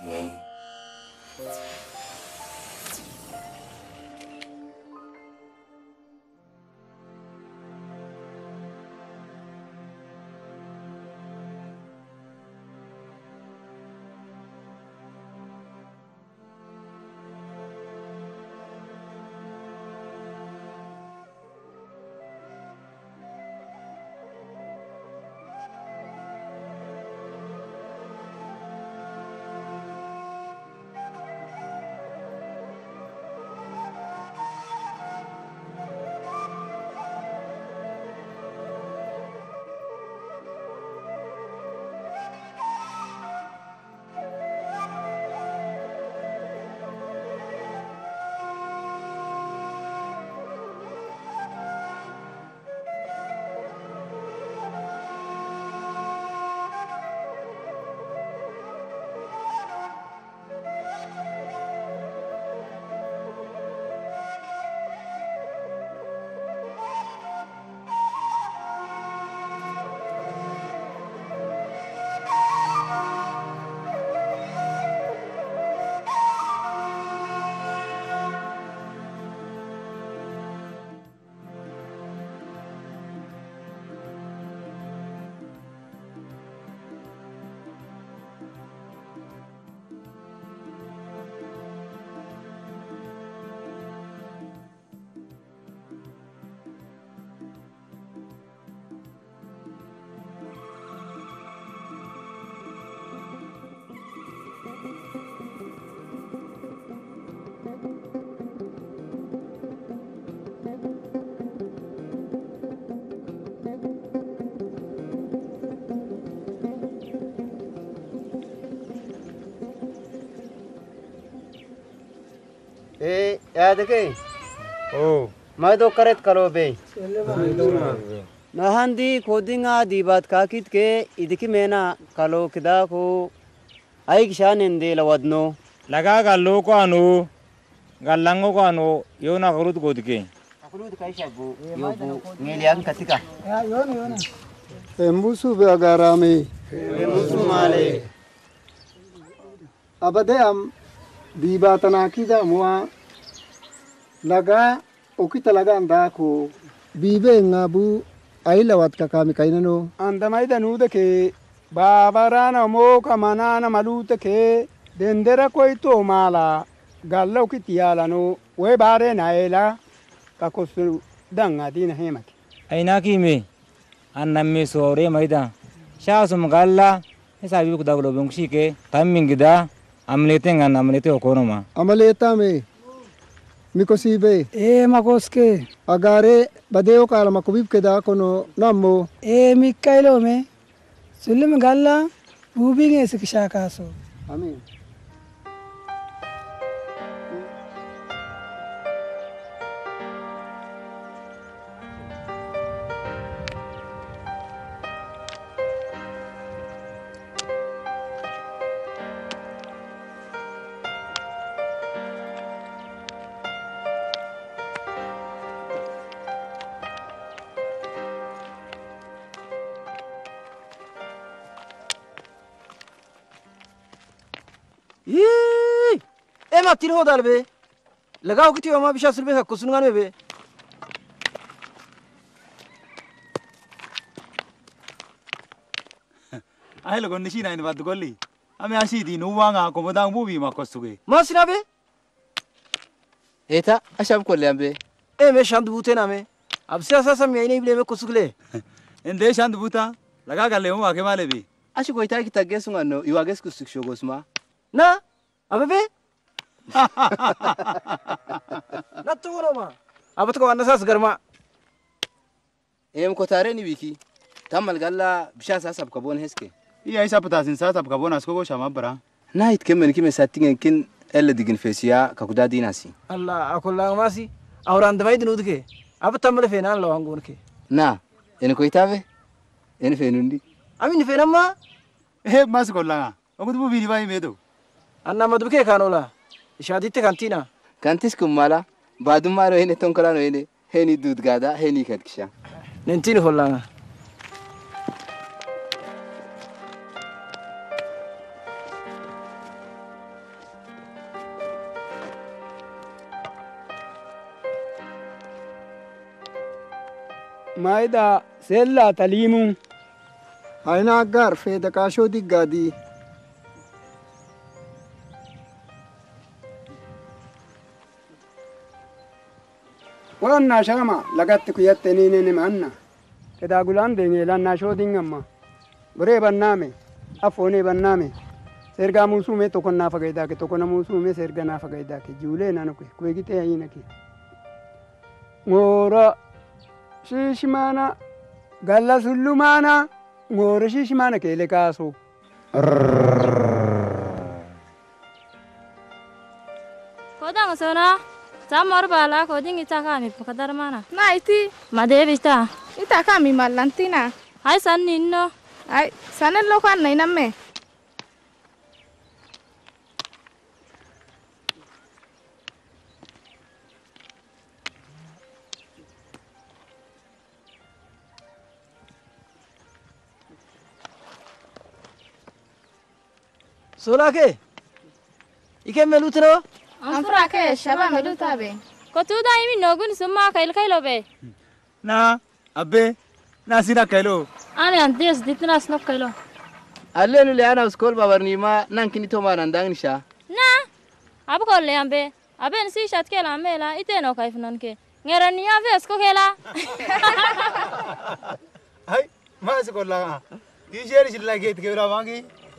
याद के ओ मैं तो करत करो बे नहंदी कोदिंगा दी बात का कित के इदकी मेना कलो किदा को आई किशान इंदे लवदनो लगा गल्लो को अनु गल्लंगो को अनु यो ना करूत कोदके अकरूद kai shabu yo bu ngelian katika yona embusu be agarame embusu male abade am dibatana kida muwa laga okita laga anda ko bibe ngabu ailawat ka kami kainano andamai da nude ke babarana mo kamanana malute ke dendera koito mala galla okitiyala no we bare naela kakosu danga dina hemati aina ki me annam sore maida shasum galla hisabi ku daglo bungshi ke tammingida amlete ngan amlete okonoma amaleta me mikosibe makoske agare badeo kala makubib ke da kono nammo mikkailo me sulim galla bubinge sikisha kaso amin ما تير هو دالبي लगाओ किती वमा बिशा सुरबे का कुसुनगान में बे आए लोगों निशी ना इन बात गोली हमें आशी दी नुवांगा को मदांग बुबी मा कोसुगे मासिना बे एता अशब को ले बे मैं शांत बूते ना में अब से ऐसा सब यही नहीं ले में कुसुगले इन दे शांत बूता लगा कर ले हूं आके माले भी अशी कोई ता की तगे सुंगनो युवागेस कुसुक शोगोसमा ना अबे बे ना तो मा अब तो अन्ना सास गरमा एम को तारे नी विकी तमल गल्ला बिशा सा सब कबोन हेसके ये ऐसा पता सिन सा सब कबोन असको को शामा बरा ना इत के मन की में सातिंग किन एल दिगन फेसिया ककुदा दीनासी अल्लाह अकुल्ला मासी और अंदवाई दिनुद के अब तमले फेना लो अंगोन के ना इन कोई तावे इन फेनुंडी अमिन फेनम्मा ए मास को लगा अगुद बुबी दिवाई में दो अन्ना मदबके कानोला शादी ते कांतीना कांतिस कुमाला बादुमा रोहिने तोंकरा रोहिने हेनी दूध गादा हेनी खटकिशा नेंतीन होलांगा maayida seellaa taliimuu hayna aggaar feeda kaashoo diggaadii wanna shama lagatti kuyatte niinene manna kedaagulaan deeŋeelannaa shoodingamma boree bannaame afoonee bannaame sergaa muusuume tokkonnaa fagaydaake tokkona muusuume serganaa fagaydaake juulee nanuke kuegitee hayinake ngoora shiishimaana galla sullumaana ngoora shiishimaana keele kaasoo kodang sona samar bala koding ita kami pakadar mana na iti madevi ita kami malantina hai san ninno ai sanen lo kan nai namme solake ike melutro amfra ke shaba melutabe kotuda imi nogun summa kail kailobe na abbe na sina kailo ani antes ditna snok kailo Allenu le ana skol babarni ma nan kini to ma nan dangnisha. na abu kolle ambe aben si shat kela mela iteno kaifnon ke ngerani ave esko kela ai mas ko la ki sheri chilla ge ke ra wangi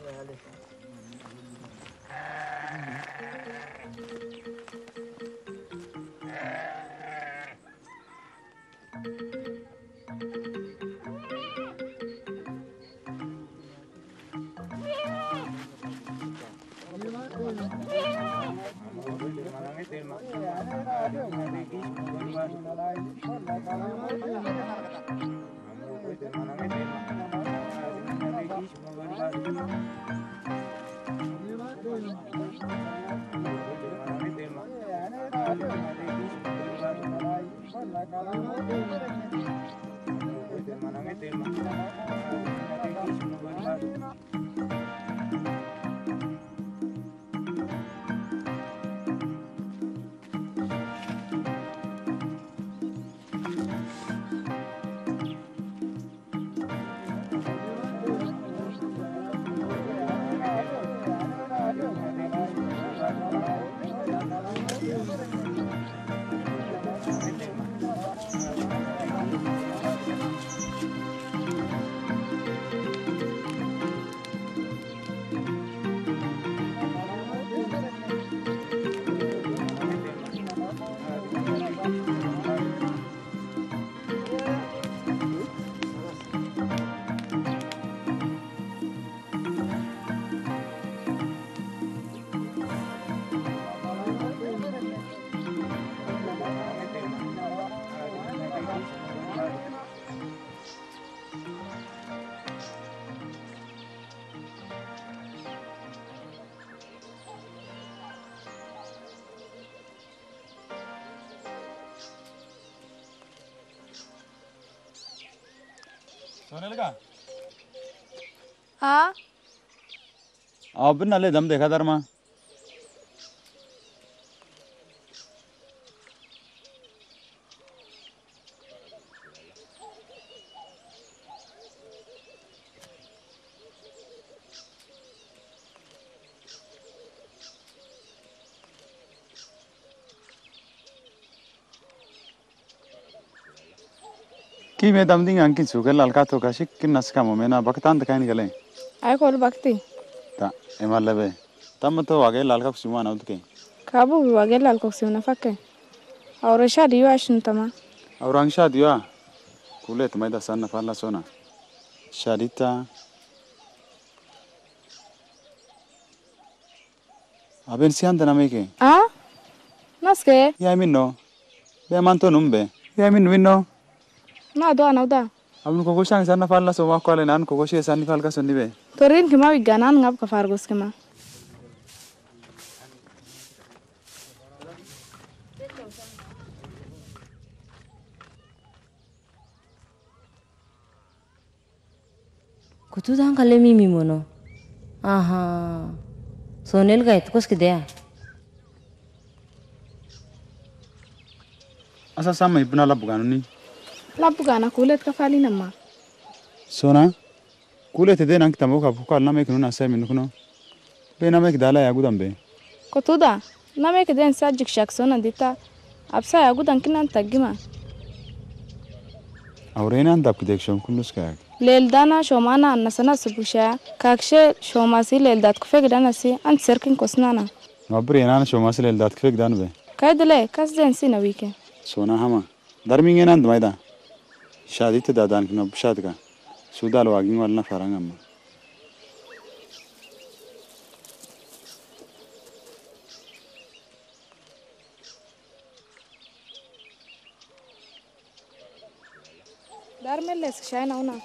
सोने लगा हाँ अब नाले दम देखा धर्मा कि मैं दम दिंग अंकित सुगल ललका तो काशिक कि नस्का मोमेना बकतान तकाई निकले आई कोल बकती ता एमल लबे तम तो आगे लालका सुमान आउत के काबू वागे लाल को सिवना फके और शादी वाशन तमा और अंशा दिया कुले तुम्हें दसन नफाला सोना शादीता अबेन सियान दनामे के आ नस्के या मिनो बे मान तो नुम्बे या मिन विनो ना दो अनौदा अब उनको कुछ सांग सरना फालना सो वाक वाले नान को कुछ ये सानी फाल का सुननी बे तो रिन के मा विज्ञान ngap ka fargos ke ma kutu dang kale mimi mono aha sonel ga itkos ke dea asa sama ibna la buganuni labu gana kulet kafali nama. Sona kulet de nang tamo ka pukal na mek nuna sai min kuno. Be na mek dala ya gudam be. Kotuda nama ke den sajik shak sona dita absa ya gudan kinan tagima. Aurena andap kidek shom kunus ka. Leldana shomana nasana subusha kakshe shomasi leldat kufek danasi ant serkin kosnana. Mabri enana shomasi leldat kfek dan be. Kaydele kas den sina wike. Sona hama. Darmingen and maida. Shadi te dadan kino shad ka. Sudal waging wal na farang amma. Dar meles shayna una.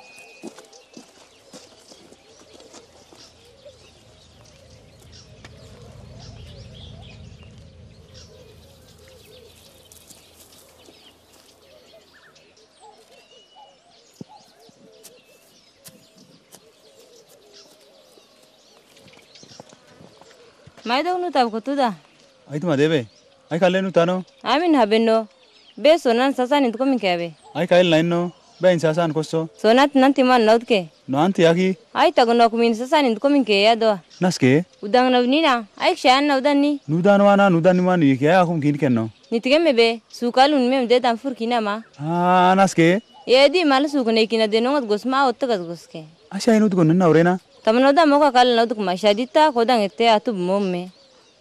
Maida unu tab kotuda. Ai tuma debe. Ai kalle nu tano. Amin habenno. Be sonan sasa nit komin kabe. Ai kalle lain no. Be insasan kosto. Sonat nanti man nautke. No anti yaki. Ai tagono kumin sasa nit komin ke ya do. Naske. Udang navnina. Ai kshan navdanni. Nudan wana nudan man yiki ya akum kin kenno. Nitigeme be sukalun mem de tan furkina ma. Ah naske. Yedi mal sukune kina de nongat gosma ottagat goske. Asha inut gon na urena. Tamno da moka kal nauduk ma shadita kodang ette atub momme.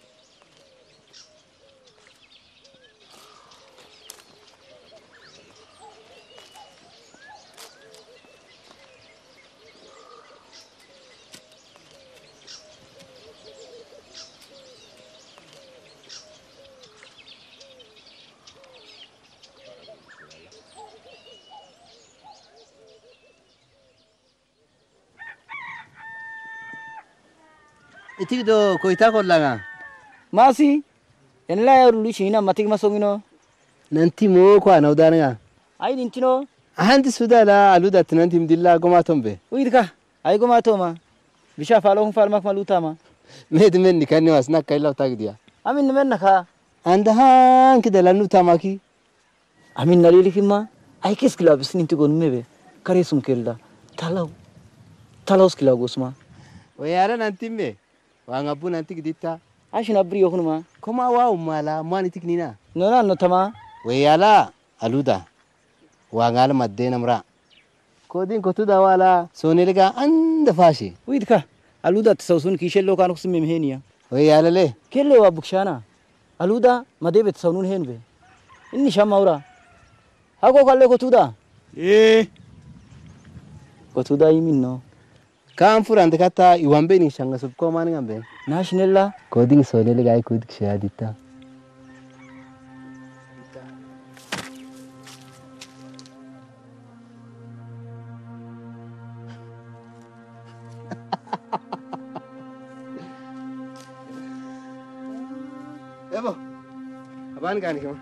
Itik do koita kollanga. Masi, enla ya rulu shina matik masongino. Nanti mo ko anawdanga. Ai nintino, Ahanti sudala aluda tinanti mdilla goma tombe. uidka. Ai goma toma. Bisha falong falmak malutama. Med men nikani wasna kaila utagdia. Amin menna ka. Andahan kida lanu tamaki. Amin nalili kima. Ai kis kila bisni tigon mebe. Kare sum kelda. Talaus kila gosma. Wayara nanti me. Wangabu nanti gidita. Ashin abri yokunuma. Koma wa umala mani tiknina. Nona no tama. Wayala aluda. Wangal madde namra. Kodin kotuda wala sonelga anda fashi. Uidka. Aluda tsawsun kishello kan kusum memhenia. Wayala le. Kelle wa bukshana. Aluda madebe tsawnun henbe. Inni shamaura. Hago kalle kotuda. Kotuda yiminno. Kam furante kata iwambe ni shanga subko mani ngambe. Nationella. Kodin sonelga ay kodik shadita. Ebo, apaan kan kema?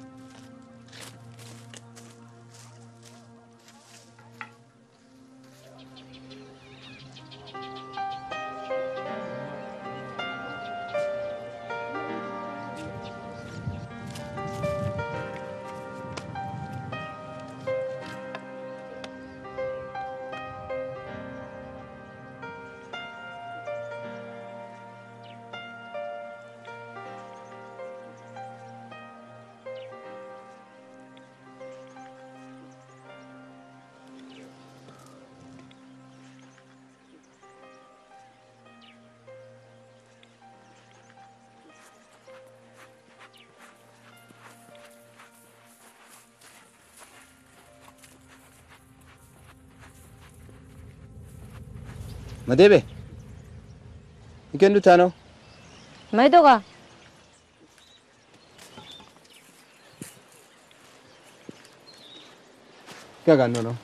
Madebe, ikan dutano. Maido ka. Kagan nono.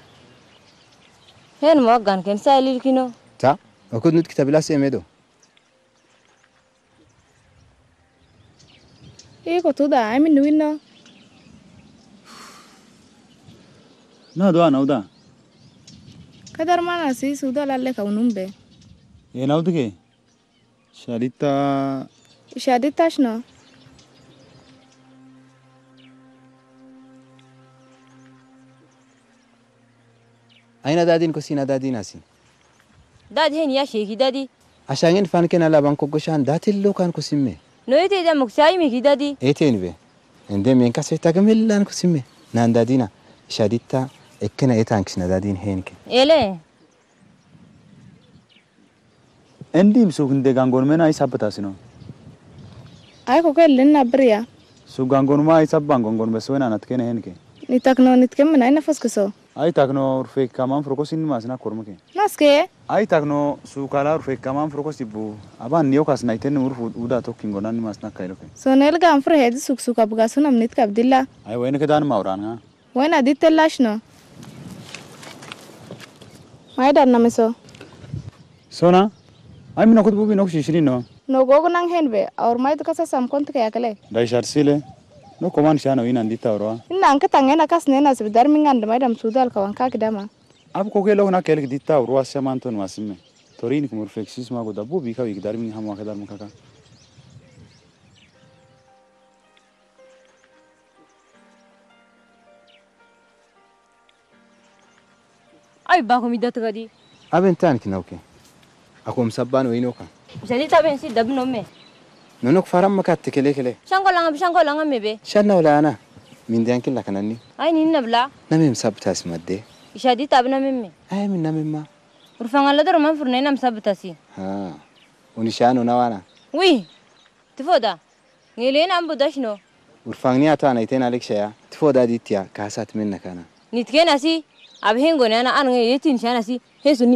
Hen mo gan ken sa ilir kino. Ta, aku nut kita bilas emedo. Kotuda amin nuinno. Na do anauda. Kadar mana si suda lalle kaunumbe. Ye naudke. Shalita. أين دادين كسينا دادين أسي داد هين يا شيخي دادي عشان فان كنا لا بانكو قشان دات اللو كان كسمة نويتي دا مكساي ميكي دادي إيتين به عندما ينكسر تكمل لان كسمة نان دادينا شاديتا إكنا إيتان كسنا دادين هينك إيه عندي مسوق ندي غانغون منا أي سبب تاسينو Ay ko lena bria. سوق غانغون ما أي سبب غانغون بس وين أنا تكينه هينك Ni takno nitkemna ina foskuso. أي تكنو رفيق كمان فروكوسين ما سنا كورمك Naske أي تكنو سوق على رفيق كمان فروكوسي بو أبان نيو كاس نايتين نور فود ودا توكين غونان ما سنا كايلوك sonel gam fur hed suk abgasunam nit kabdilla. أي وين كدان ماوران Wena ditellashno. Maida namiso. سونا أي من أخذ بوبي نوكش يشرينه No gogo nang henbe aur mai to kasa sam kont kaya kale. داي شارسيله نو كمان شانو وين عندي تاوروا Inna anka tangena kas nena sibdar mingan maidam sudal kawan ka kidama. अब कोके लोग ना केल दी तावरوا समान तो नवासिम तोरीन कुमर फ्लेक्सिस मा को दबो बीका विकदार मिन हम वाकेदार मुका أي باكو ميدات غادي أبن تاني كناوكي أكو مسبان وينوكا جاني تابين سي دب نومي نونك فرام مكات كلي كلي شانكو لانغا بشانكو لانغا ميبي شانا ولا أنا من ديان كلا كناني أي نين نبلا نمي مسبت اسمه دي إشادي تابنا ميمي أي من نمي ما ورفان الله درو من فرنينا مسابتاسي ها ونشانو نوانا وي تفودا نيلين أم بداشنو ورفاني أتانا يتين عليك شيء تفودا ديتيا كاسات منك أنا نتكين أسي أبهين غوني أنا يتين شان أسي هي سني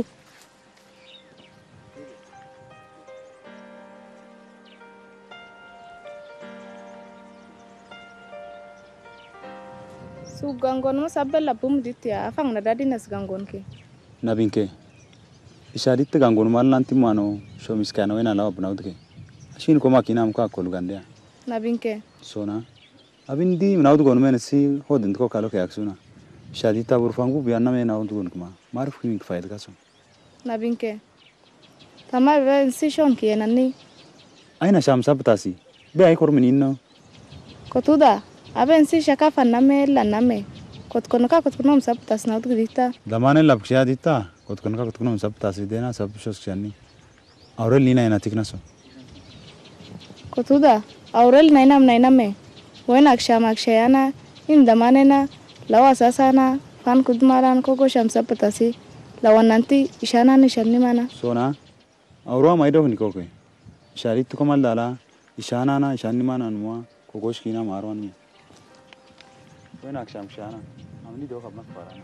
Su gangon mo sabella bum ditya afang na dadi nas gangon ke. نبينك إشاريت غانغون مال نانتي مانو شو مسكانو وين على أبناء ودك أشين كوما كينا مكا كل غانديا Nabinke. سونا أبين دي مناود غون من سي هو دنتكو كالو كياكسونا إشاريت أبور فانغو بيانا من ناود غون كما معرف كيميك فايد كاسو Nabinke. Tama be sishon ki enani. أين شام سبتاسي بأي كورمينينو Kotuda. Aben si shaka faname la name. Kot konoka kot konom sab tas na udgrita. دمانه لبكشيا ديتا كنت كنون سبتاسي دينا سب شوس كياني أورل لينا يناتيك ناسو Kotuda. Aurel nainame. Wen akshayana in damanena lawa sasana fan kudmaran koko sham sab patasi. Lawananti ishana ni shanni mana. سونا أوروا ما يدوك نيكوكي إشاريت كمال دالا إشانا أنا إشاني ما نانوا كوكوش كينا مارواني وين أكشام شانا أمني دوك أبنك فارانا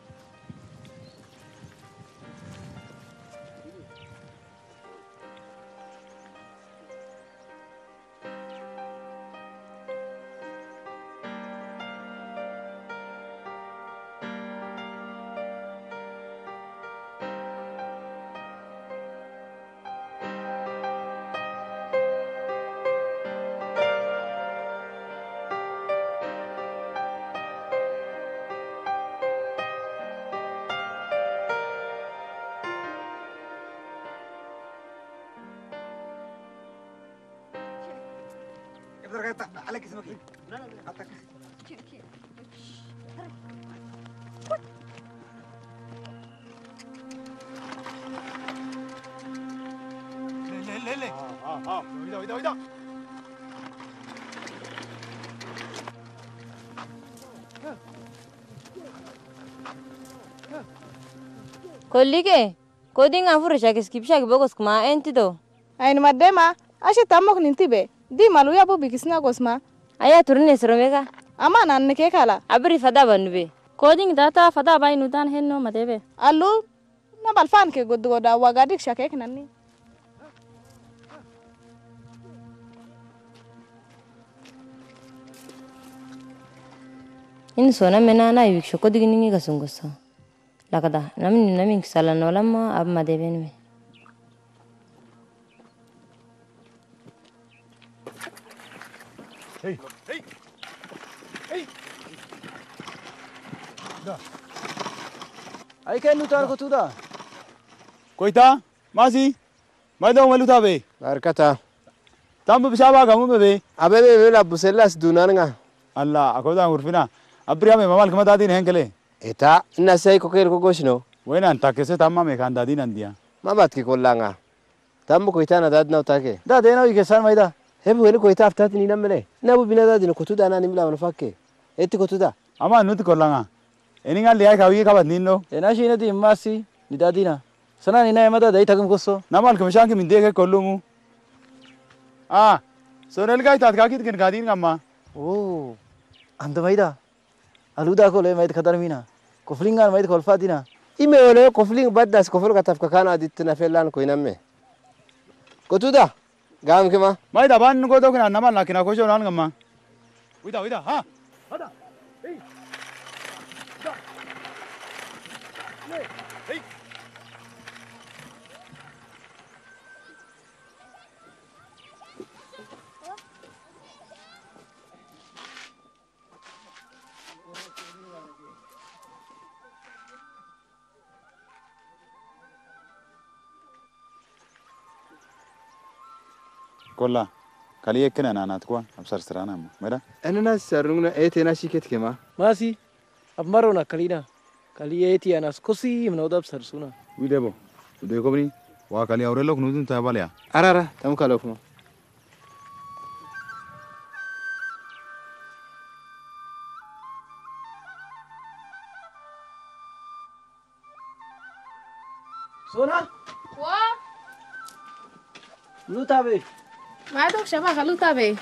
كليكي كودين أفور شاكس كيبشاك بوكس كما أنت دو Ain madema. Ashe tamok nintibe. Di malu ya bobi kisna gosma. أيا تورني سروميكا Ama nan ne ke kala. أبري فدا بنبي Coding data fada bay nudan henno madebe. Allu na balfan ke goda wagadik shake nanni. إن سونا منا أنا يبيك شو كودي نيجي كسونغسا لا كذا نمين كسالنا ولا ما أب ما دبين مي أي كان نوتار كتودا كويتا ماسي ما يدوم ملوتا بي باركتا تام بشابا كمو بي أبي بيلا بسلاس دونانغا الله أكودا غرفنا أبريا مي ممال كما دادين هنكلي إتا الناس هاي كوكير كوكوشنو Wena antakese tamma me kan dadin andia. Ma bat ki kollanga. Tammo koitana dad na utake. Da dena wi kesan maida. Hebu weli koita aftati ni namele. Na bu bina dad ni kutuda na nimla wanafakke. Eti kutuda. Ama nuti kollanga. Eninga liya ka wi ka bat ninno. Ena shi nati masi ni dadina. Sana ni na emada dai tagum kosso. Namal kemshan ke minde ke kollumu. Ah, sonel ka itat ka kit kin gadin kamma. Oh. Anda maida. Aluda ko le maida kadar mina. Koflingan maida kolfatina. Ime wale kofling baddas kofol ka tafka kana aditna felan ko inamme. Kutuda. Gam kema. Mai da ban ko do kana namal na kina ko jo nan kamma. Wida ha. Hada. Hey. Da. Le. Hey. Kolla kali ekena nanat kwa absar sarana mera Ana sarungna ete na shiket kema. Masi. Abmarona kalina. Kali eti anas kosi mnodab sarsuna. widebo ude ko bni wa kali aurelo kunudun tabalya Arara tam kalokuma. Sona. Wa. Lutabe. Ma dok shaba kaluta be.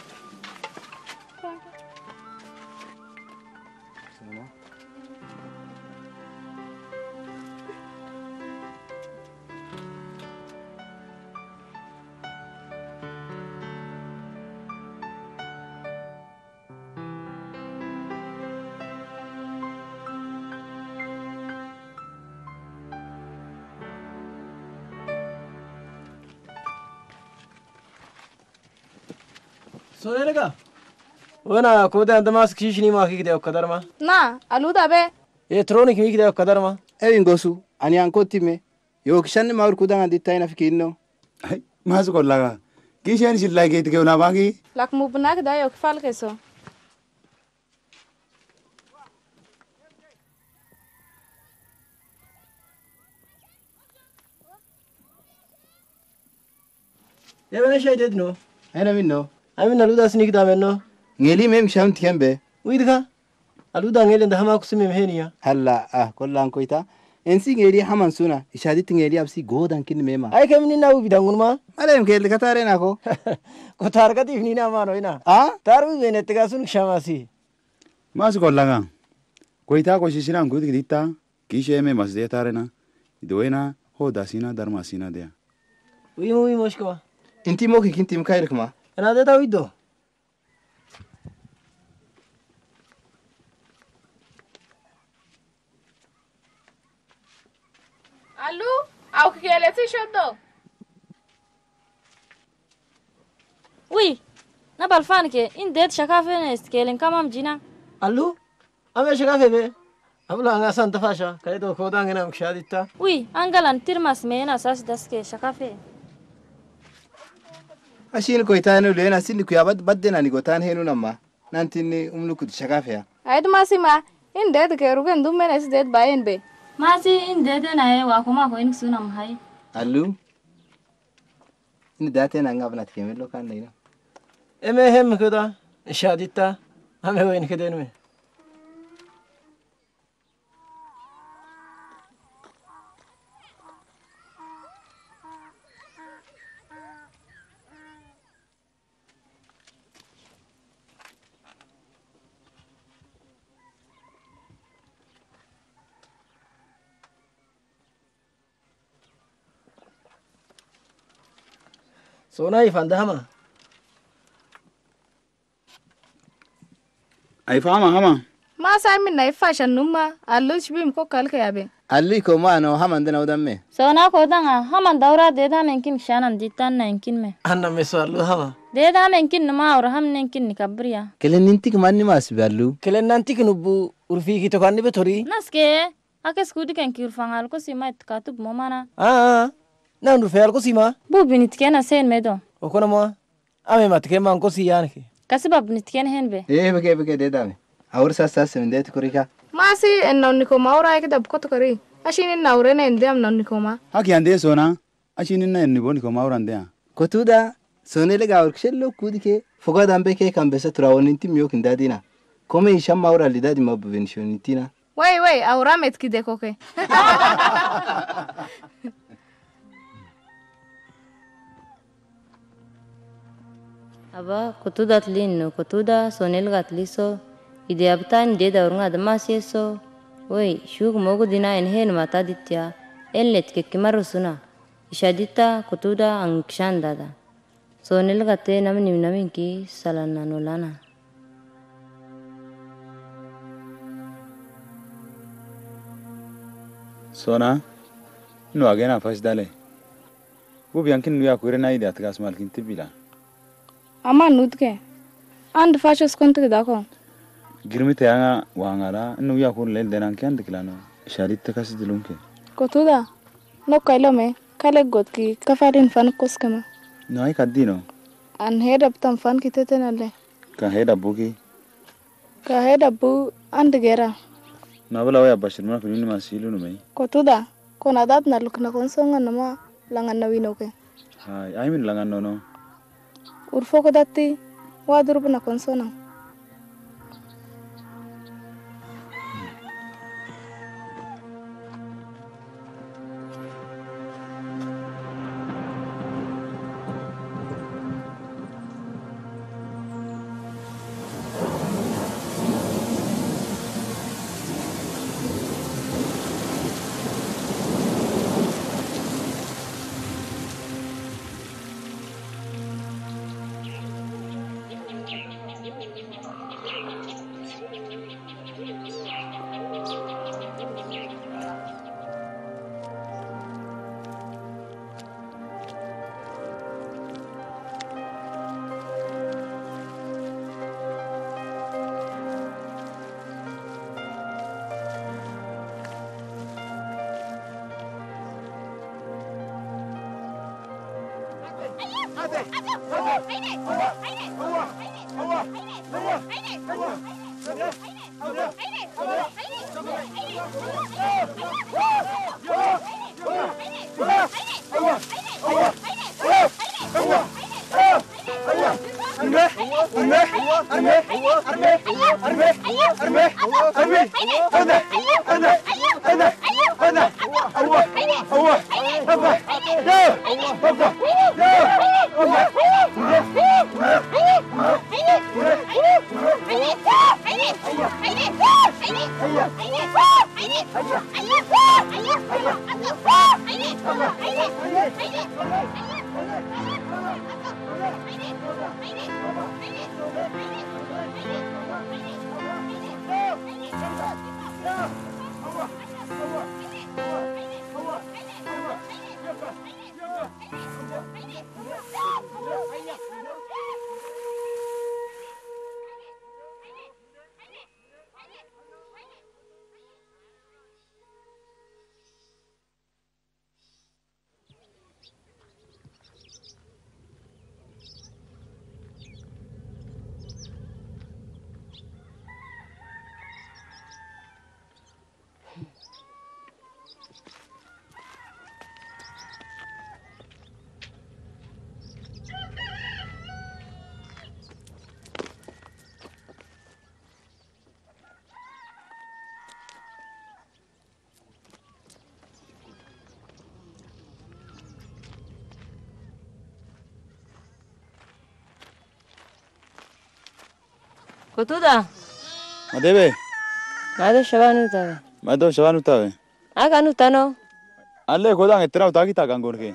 Sonelega. Wana koda andamas kishni ma kide okadarma. Na, aluta be. Electronic mi kide okadarma. Ewin gosu ani ankotime. Yo kishanne maur kudanga dittaina fikinno. ai mas kollaga kishen shilla ke tike una bagi Lak mubnak da yok fal keso. Yebena shay dedno. Ana minno. Amin aluda snik da menno. Ngeli mem sham tiembe. Widka. Aluda ngele nda hama kusime mhenia. Halla kollan koita. Ensi ngeli haman suna ishadit ngeli absi godan kin mema. Ay kamni na u bidangun ma. Malem kel katare na ko. Ko targa tifni na mano ina. Ah? Taru bene tega sun shamasi. mas kollaga koita ko shishina ngud kidita kishe me mas de tarena idoena ho dasina darmasina de Wi moshko. Inti moki kintim kairkma. Ana de ta widdo. Alu, au kele ti shoddo. Wi, na balfan ke in det shakafe ne skelen kamam jina. Alu. Ame shagafe be. Abula anga santa fasha. Kale to koda ngena mkshadita. Wi, angalan tirmas mena sas daske shakafe. Ashin koita no lena sin ku yabad badena ni gotan henu namma. Nantini umlukut shakafya. Aid masima, in det ke rugen dum menes det bayen be. Masi in det na e wa kuma ko in sunam hai. Allu. Ini date na ngabna tkemelo kan leina. Eme hem koda. Shadita. Ame wen keden me. Sona ifanda hama. ai fama hama Masa min na fashion numma, alu shbim ko kalka yabe. Alli ko ma no hamandana udamme. Sona ko danga haman daura de da men kin shanan ditan na kin me. Anna me so alu hama. De da men kin ma aur ham nen kin kabriya. Kelen nintik manni mas ballu. Kelen nanti knubu urfi ki to kanni be thori. Naske ake skudi kan kir fangal ko sima katub momana. Na ndu fel ko sima. Bu binit kena sen medo. O kono mo. Ame mat ke man ko siyan ki. Kasibab binit ken hen be. Beke de dame. Aur sas min det korika. Masi enno niko maura ek dab ko to kari. ashini naurene endem non nikoma haki ande sona ashini na ni boni ko maurande ya kotuda sonele ga urkshello kudike foga dambe ke kambesa turawoninti miyo kindadina kome isham maura lidadi mabvenshonitina wey auramet kide koke aba kutuda tlino kutuda sonel gatliso ide abtan de daurunga damasieso wey shug mogu dina en hen mata ditya ellet ke kimarusuna ishadita kutuda angshandada sonel gate namni naminki salana nolana sona no agena fash dale bu biankin nu ya kure na ide atgas malkin tibila ama nutke and fashos kontu dako girmite anga wangara nu ya kur lel denan kyan diklano sharit takas dilunke kotuda no kailome kale gotki kafarin fan koskama no ay kadino an hedab tam fan kitetenale ka heda buki ka hedabu and gera na bala waya bashir ma filmi ma silu no mai kotuda kona dat na lukna konsonga nama langan na winoke hai ay min langan no urfo ko datti wadur bana konsona kutuda madebe mado shabanu tawe mado shabanu tawe aga nu tano alle godang etra utagi ta gangor ke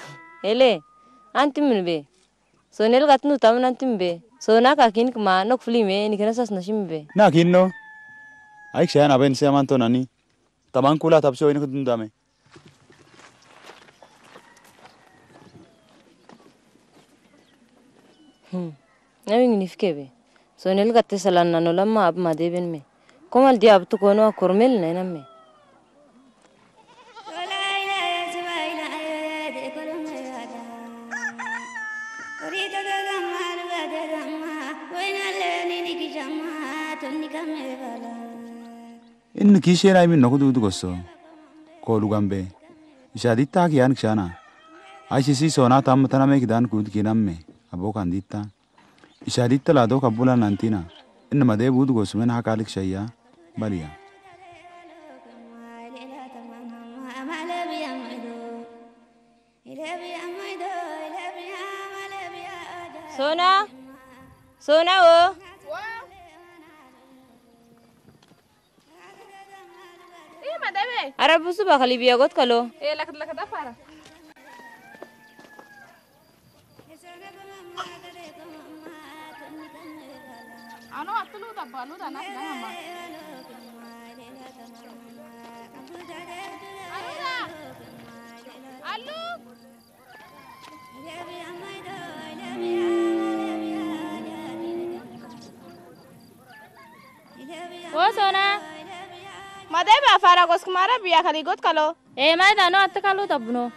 ele antim be sonel gatnu tam nantim be sona ka kin kma nok flime ni kana sas nashim be na kinno ay shana ben se amanto nani taman kula tapso ini kudundame nawing nifkebe sonel gatte salanna no lamma ab madeben me komal di ab to kono kormel na namme in kishera min nokudu dugosso kolu gambe ishaditta kiyan kshana aishisi sona tam taname kidan kud kinamme abokan ditta ishaditta lado kabula nantina inma de bud gosmen hakalik shayya baliya Sona wo Arabu suba kali biya got kalo. Lak da fara. Ano atulu da balu da na mama. Alu. Wo Sona Madebe afara gos kumara biya kali got kalo. mai da no at kalo tabno.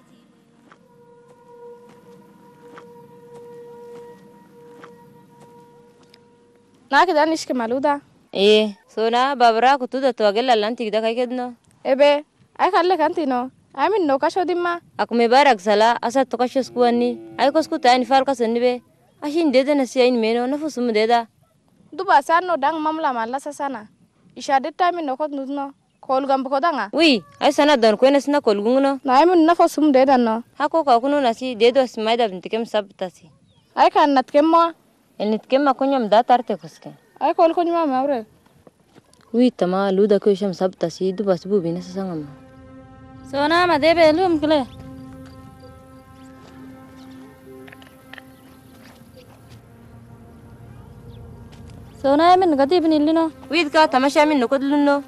Na kidan ishke maluda. Sona babra kutu da to agel lan tigda kai kedno. Ebe ay kalle kantino. Amin no kasho dimma. Akume barak sala asa to kasho skuani. Ay kosku tani fal kasanni be. Ashin deda na siyain meno na fusum deda. Duba sanno dang mamla malla sasana. Ishadetta min no kot nudno. Kol gambo kodanga. Wi, ay sana don ko nesna kol gungno. Na min na fusum deda no. Hako ka kuno nasi dedo smaida bintikem sabtasi. Ay kan natkemmo. El nitkemma kunyam da tarte koske. Ay kol kunyma mawre. Wi tama luda ko sham sabtasi duba subu bina sasangam. Sona madebe lum kle. Sona min gadi binillino. Wi ka tamasha min no kodlunno.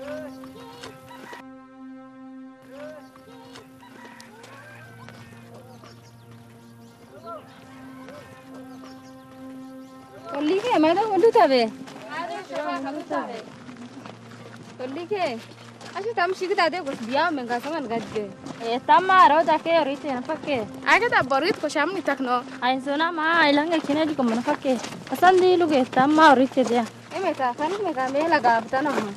Olike madam ondu tabe. Olike. Ashe tam shigda de gos biya menga saman gadge. Tamma ro da ke rite na pakke. Aga da borit ko sham ni takno. Ay sona ma ilanga kine di ko mana pakke. Asan di luge tamma rite dia. Emeta kan me ga me laga btana ma.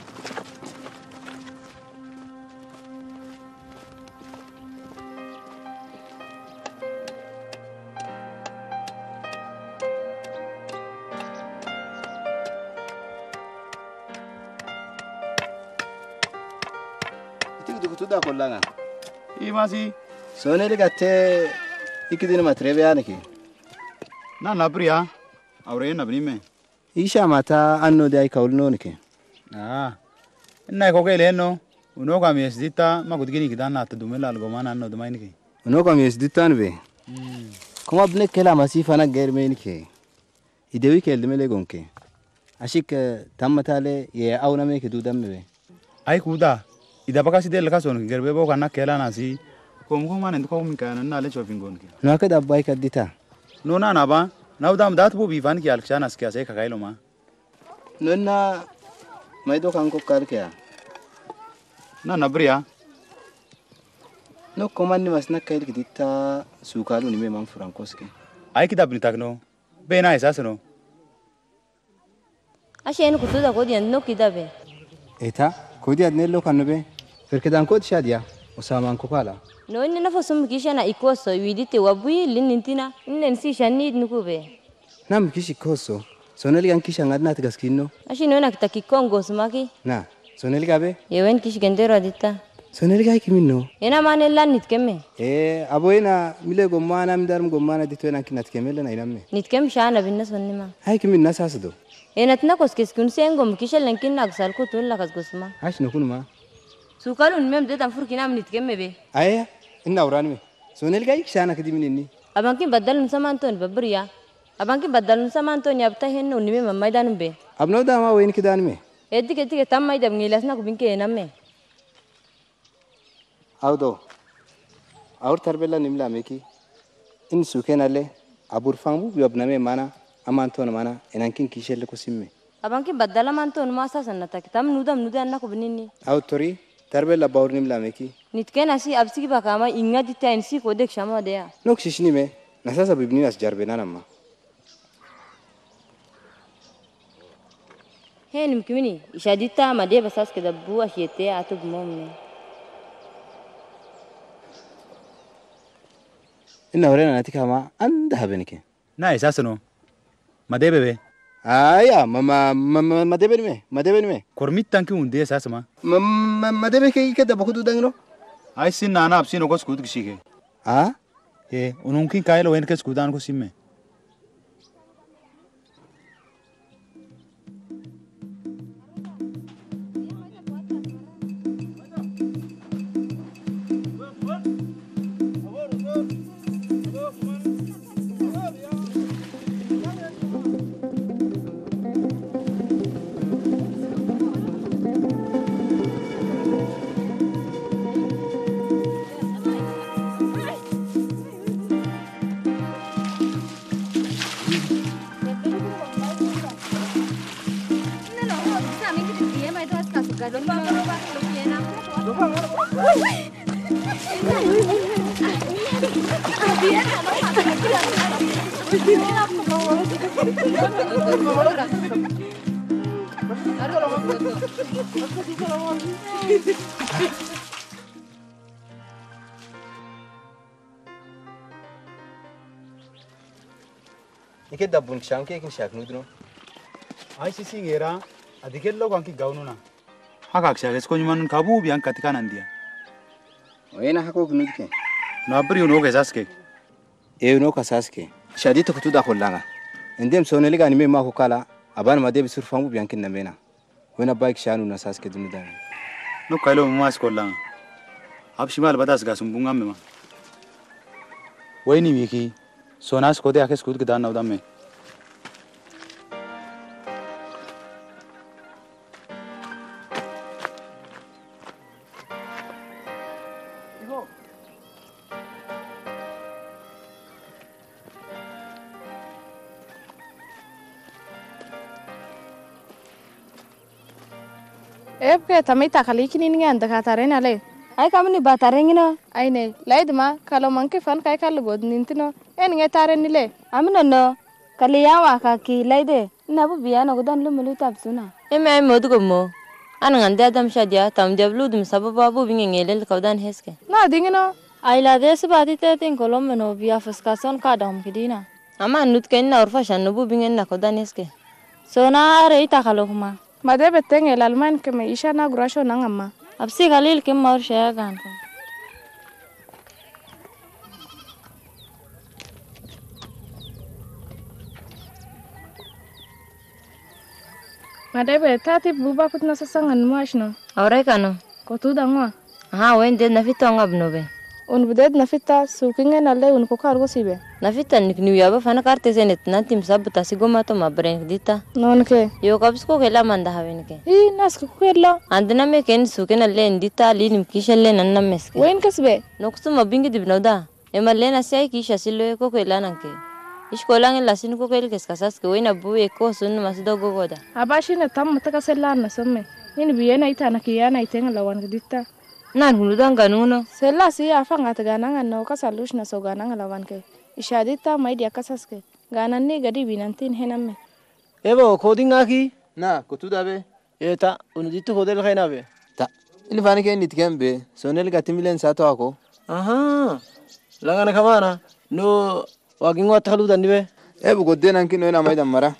Tuda kollanga imasi soneli gatte ikidini matrebe yaniki na nabriya awre nabnime isha mata anno dai kaulnonike inna ko geleno uno kam yesdita magudgini kidana tadumela algomana anno dumainike uno kam yesdita nbe kuma bne kela masifa na germenike idewi keldmele gonke ashik tammatale ye awna me kidudamme ay kuda ida bakasi del kason gerbe bo kana kela nasi kom ko manen ko min kana na le shopping gon ke no ka dabbai kadita no na ba na udam dat bu bivan ki alkshan as kya se kagailo ma no na mai do kan ko kar kya na nabriya no komandi masna kail kidita sukalu ni me man francoske ay kidab ni tagno be na esas no Ashe en kutu da kodi no kidabe. eta kodi adnello kanbe perché dan kod shadia usaman ko kala No inni na fosum kishana ikoso widite wabui linintina innen si shani nukube. nam kishi koso soneli gan kisha ngadna tgaskino Ashe no na kitaki kongo sumaki. na soneli gabe Yewen kishi gendero adita. soneli ga kimino Ena mane lan nitkeme. aboina mile gomana midarum gomana ditwena kinat kemele na inamme Nitkem shana binna sonnima. hay kimin nasasdo Ena tna koskes kun sengom kisha lankin nagsal ko tun lakas gosma. hash no kunma Sukalun mem de tan furkina nitkeme be. aya inna uranme soneli ga ikshana kidimini Abankin badalun samanton babriya. Abankin badalun samanton yabta henno nime mamaidanum be. abno dama wayin kidanme Edik tamai dab ngilasna kubinke enamme. awdo awr tarbella nimla meki in sukenale abur fangu yobname mana amanton mana enankin kishelle ko simme Abankin badala manton masa sanata kitam nudam nudan na kubinini. awtori tarbella bawr nimla meki Nitkena si absiki bakama inga dita ensi kodek shama dea. nok shishni me nasasa bibni as jarbena namma Hen mkimini ishadita made basas ke dabbu ashiyete atub momme. Inna horena natika ma anda habenike. Na esas no. Madebe be. Aya, madebe me. Kormit tanki unde esas ma. Madebe ke da bakudu dangno. Ai sin nana apsi no ko skud kishike. Ah? Ununkin kailo wen ke skudan ko simme. Ike dabun shanke kin shak nudno. Ai sisi ngera adikello kanki gaununa. Haka kshales ko nyuman kabu biang katika nandia. Wena hako knudke. No abri uno ke saske. Uno ka saske. Shadi to kutuda khollanga. Indem soneli gani me ma ko kala aban ma debi surfamu biang kin namena. Wena bike shanu na saske dunuda. No kailo mas kollanga. Ab shimal badas ga sumbunga mema. Waini wiki sonas ko de akes kud ke dan nawdam me. Ebke tamita kalikini ni anda katarena le. Ai kamni batarengino. Ai ne, laidma kalau manke fan kai kalu god nintino. En ngetaren ni le. Amino no. Kali yawa kaki laide. Nabu biya no gudan lumulu tabsuna. Eme modu mo. An ngande adam shadia tam jablu dum sababa bu bingengele kaudan heske. Na dingino. Ai la des batite tin kolomeno biya fuskason kadam kidina. Ama nut kenna orfa shanno bu bingenna kaudan heske. Sona are ita kalokma. Made beteng el alman ke me isha na grasho nangama. Absi galil ke maur shaya gan ko. Made betati buba kutna sasangan muashno. Aure kano. Kotu dangwa. Ha wen de nafita ngabno be. Un buded nafita sukinge nalle un ko kargo sibe. Nafita nikniu yaba fana karte senet nantim sabta sigoma to mabreng dita. Non ke. Yo kabsko kela manda havenke. I nas ko kela. Andna me ken sukena len dita linim kishelle nanna meske. Wen kasbe. Noksu mabingi dibnoda. Emalena sai kisha silo ko kela nanke. Iskolang lasin ko kel kes kasas ke wena buwe ko sun masdo gogoda. Abashi na tam mata kasella na somme. Ni biyena ita na kiyana itenga lawan dita. Nan huludan ganuno. Sella si afanga tagana no kasalush na so gananga lawan ke. Ishadita mai dia kasaske. Ganan ni gadi binantin henamme. Ebo coding aki. Na kutuda be. Eta unudito hodel khaina be. Ta. Ini fani ke nitkem be. Sonel gatimilen sato ako. Aha. Langana kamana. No waging wat halu dan be. Ebo godden anki no na mai damara.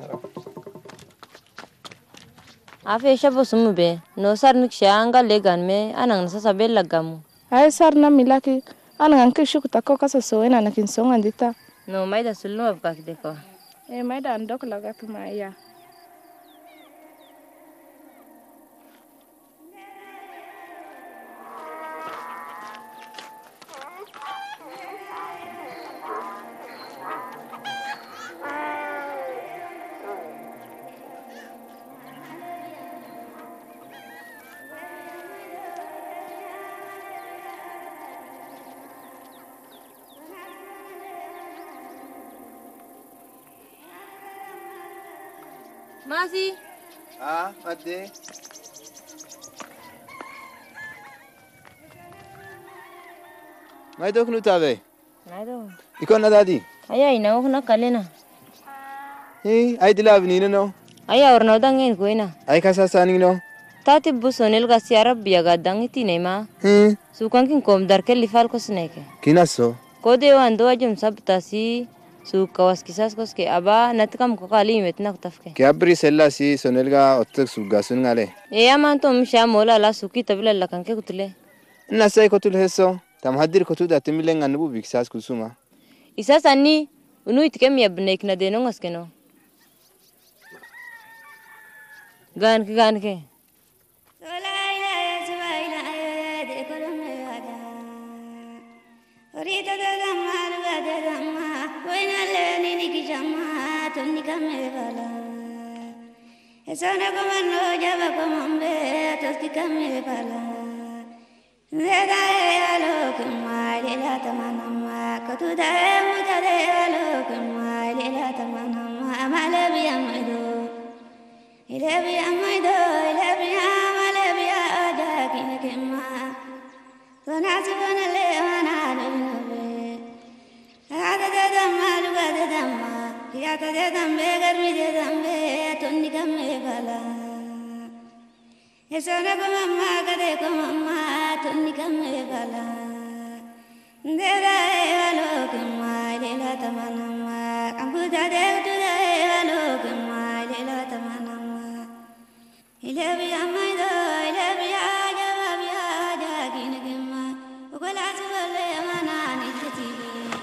Afe shabo sumu be. No sar niksha anga legan me anang nasa sabel lagamu. Ay sar na milaki. Anang anki shuk tako kasa soena na kinsonga dita. No maida sulno abkak deko. Maida andok lagatu maya. Masi. Ah, ade. Mai dok nu tabe. Naido. Ikon na dadi. Aya ina okna kalena. Ai dilab ni no. Aya orno dangen koina. Ai kasasani no. Tati busonel ga siara biya ga dangiti nema. Sukan kin kom dar ke lifal ko sneke. Kinaso. kode wando ajum sabtasi suka waskisas koske aba natkam ko kali metna tafke ke abri sella si sonelga otek sugasun ngale e amanto msha mola la suki tabla la kanke kutule na sai ko tul heso tam hadir ko tuda timilen nganubu biksas kusuma isasa ni unu itkem yabnek na deno ngaskeno gan ke Rita da damma da damma Oina leni ni ki jamma Tonni kamme bala Esana komano jaba komambe Tosti kamme bala Zeda e alo kumma Lila tamanama Katuda e muda de alo kumma Lila tamanama Amalebi amaido Ilebi amaido Ilebi amalebi aja kine kemma Sonasi bonale manalo Ada de damma luga de damma Yata de dambe garmi de dambe Tonni kamme bala Esona ko mamma kade ko mamma Tonni kamme bala Deda e alo kumma Lela tamanama Ambuda de utuda e alo kumma Lela tamanama Ilebi amaido Ilebi aja babi aja Kine kemma Ukola subale manani tetibe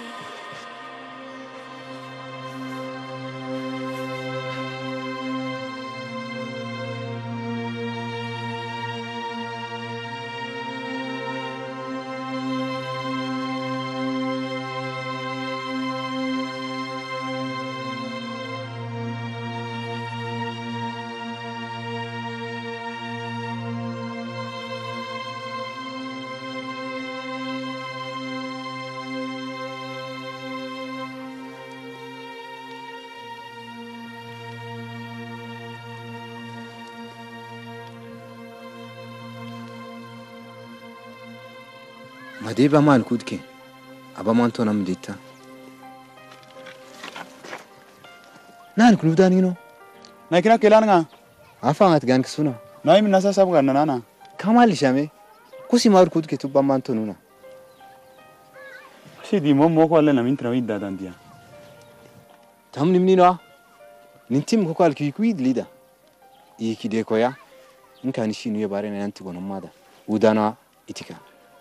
Madiba man kudke abamanto namdita nan kuludani no na kina kelanga afangat gan ksuna na imi nasa sabu ganna nana kamal shame kusi mar kudke tubamanto nuna sidi mo ko alle na mintra widda dandia tamni mnino nintim ko kal ki kwid lida ikide koya nkani shinu ye bare na yanti gono mada udana itika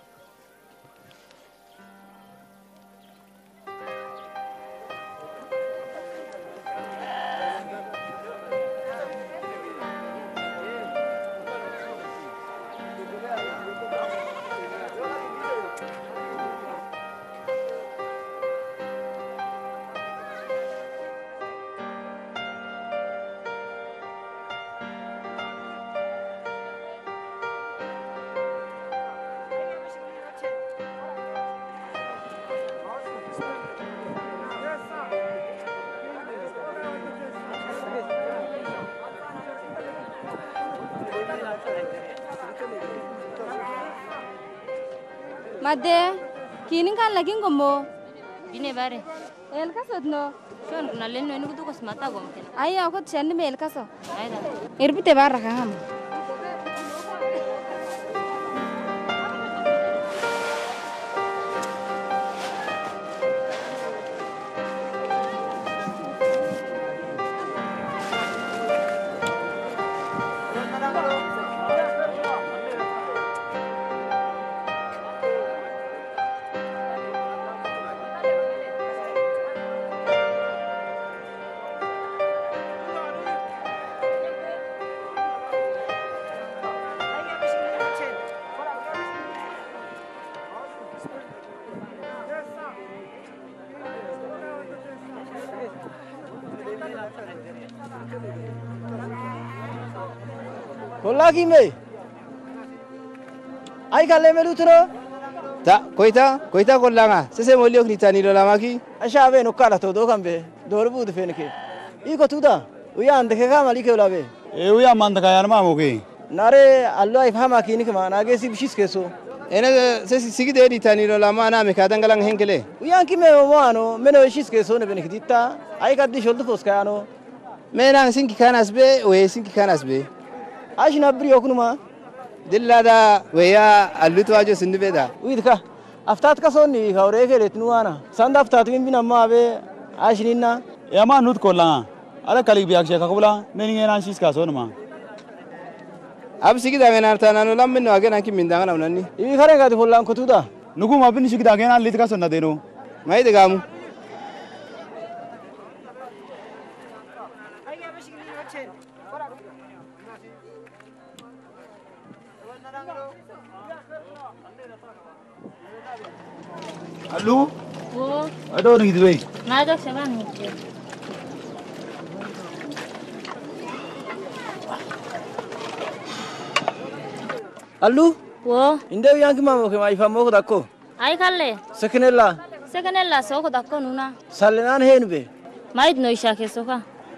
Made, kini kan lagi ngomo. bine bare El kasot no. shon kuna lenno ni kutu kosmata gomten Ayo aku chandi me el kaso. aida Irbite barra kam. Kolla kime? Ay kalle melutro? ta koita kollanga sese molio kritani lo lamaki Ashabe no kala to do kambe. Dorbu de fenke. Iko tuda. Uya ande ke kama like ulabe. e uya manda kayar ma moke Nare Allah ifhama kini kama nage si bishis keso. ena sese sigide ditani lo lama na me kadangalang henkele Uya kime mo ano meno bishis keso ne benekita. Ay kaddi sholdu foskano. mena sinki kanas be we sinki kanas be Ashna bri okunuma. dilla da weya allutu ajo sindubeda Uidka. أفتات كسوني خوري كريت نوانا سند أفتات من بينا ما أبي عشريننا يا ما نود كلها على كلي بياك شيء كقولا نيجي نانشيس كاسون ما अब सिकी दागे नारता नानो लम बिन आगे नाकी मिंदांगा ना उन्नी इवी खरे का दिफुल्ला कुतुदा नुकु मा बिन सिकी दागे ना लिट का सोना देनो माई देगामु Alu वो ada orang gitu weh ना जो सेवन होती है Allu वो Indew yanki mama ke mai famo ko dakko आई कर ले sekenella सेकंड ला सो को दक्को नूना salenan hen be माइद नो इशा के सो का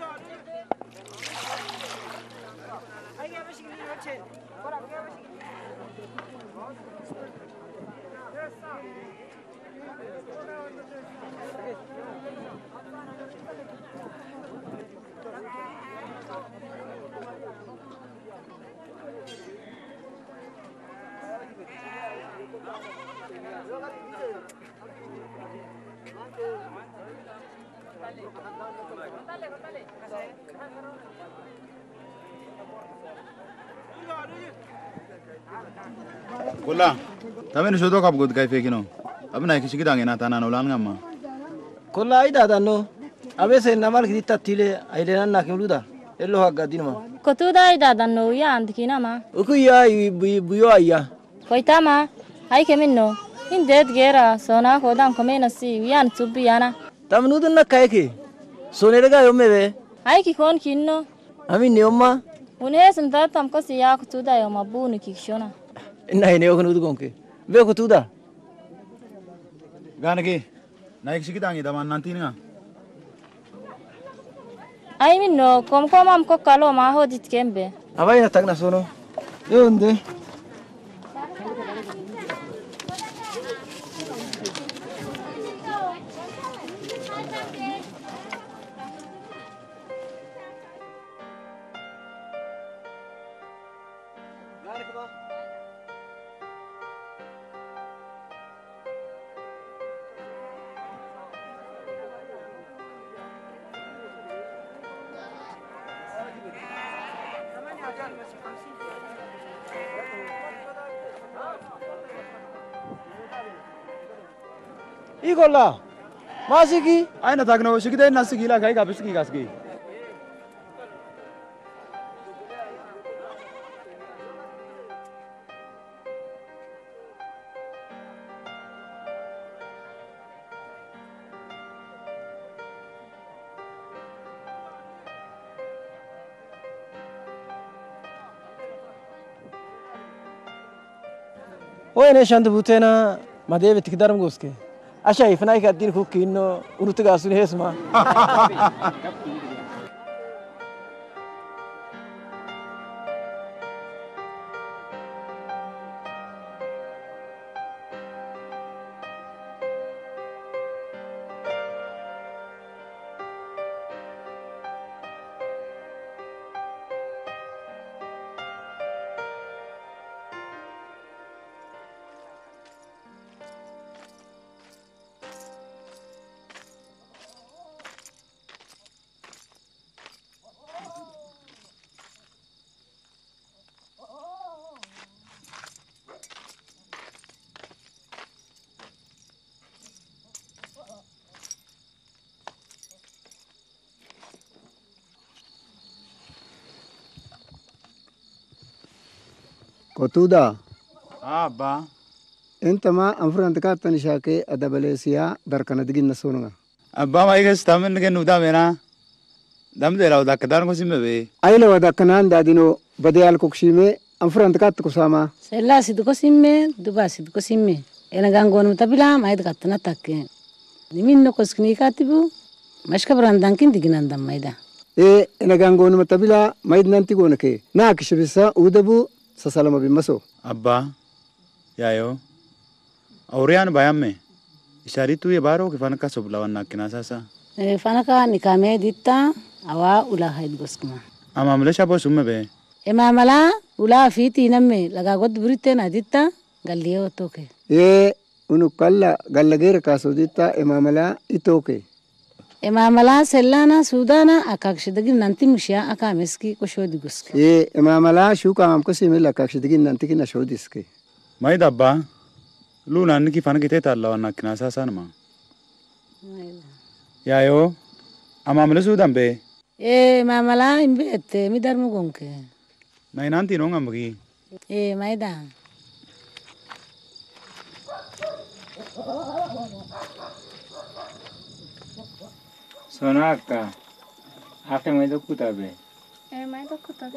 Kola tapi ni sodo kap god kai fekino अब ना किसी की दांगे ना ताना नौलान गम्मा kolla ai da danno abe se namal ki tattile ai le nanna ke luda ello hagga dinma को तू दाई दादा नो या अंत की ना माँ uku ya buyo ayya कोई ता माँ आई के मिन्नो इन देत गेरा सोना को दाम को में नसी यान चुप्पी याना tamnu dunna kai ke sonere ga yomme be आई की कौन किन्नो ami ne umma उन्हें सुनता तुमको सिया को तू दायो मब्बू ने की Shona inna ne okunu dugonke be ko tuda गाने के ना किसी की दांगे दामान नांती ना आई मिन्नो कम कम हमको कालो माँ हो दित केम्बे abai na tagna sono yonde Ikola masiki ay na tagno sigi dai na sigi la kai ka bisigi gasgi وين شاند بوتنا ما ديبي تقدر مغوسكي أشايف نايك الدين كوكي إنه ونتقاسون هيسما Kotuda abba انت ما انفرنت كاتن شاكي ادبليسيا دركنا دغين نسونغا abba ma igas tamen ke nuda mena dam de raw dakdar ko simme be ايلا ودكنان دادينو بديال كوكشيمه انفرنت كات كوساما سلا سيدكو سيمه دوبا سيدكو سيمه انا غانغون متبلا ما يدكتنا تك نمين نكوسكني كاتبو مشكا براندانكين دغينان مايدا ايه انا غانغون متبلا مايد نانتي غونكي ناكش بيسا ودبو سسلام بمسو abba yayo aurian bayamme ishari tu ye baro ke fanaka soblawan nakina sasa فانكا نكامي ديتا اوا ولا هيد غسكما ama mle shabo summe be اما ملا ولا فيتي نمي لغا غد بريتنا ديتا غاليو توكي ايه unu kalla gallagera kasodita emamala itoke Emamala sellana sudana akakshidagin nanti mshia akameski koshodi guske. emamala shuka amkosi mela kakshidagin nanti kina shodiske. Mai dabba lu nanni ki fan kite talla wana kinasa sanma. Yayo amamala sudan be. Mamala imbete midar mugonke. Nai nanti no ngamgi. Maida. Sonaka. Ake mai do kutabe. Mai do kutabe.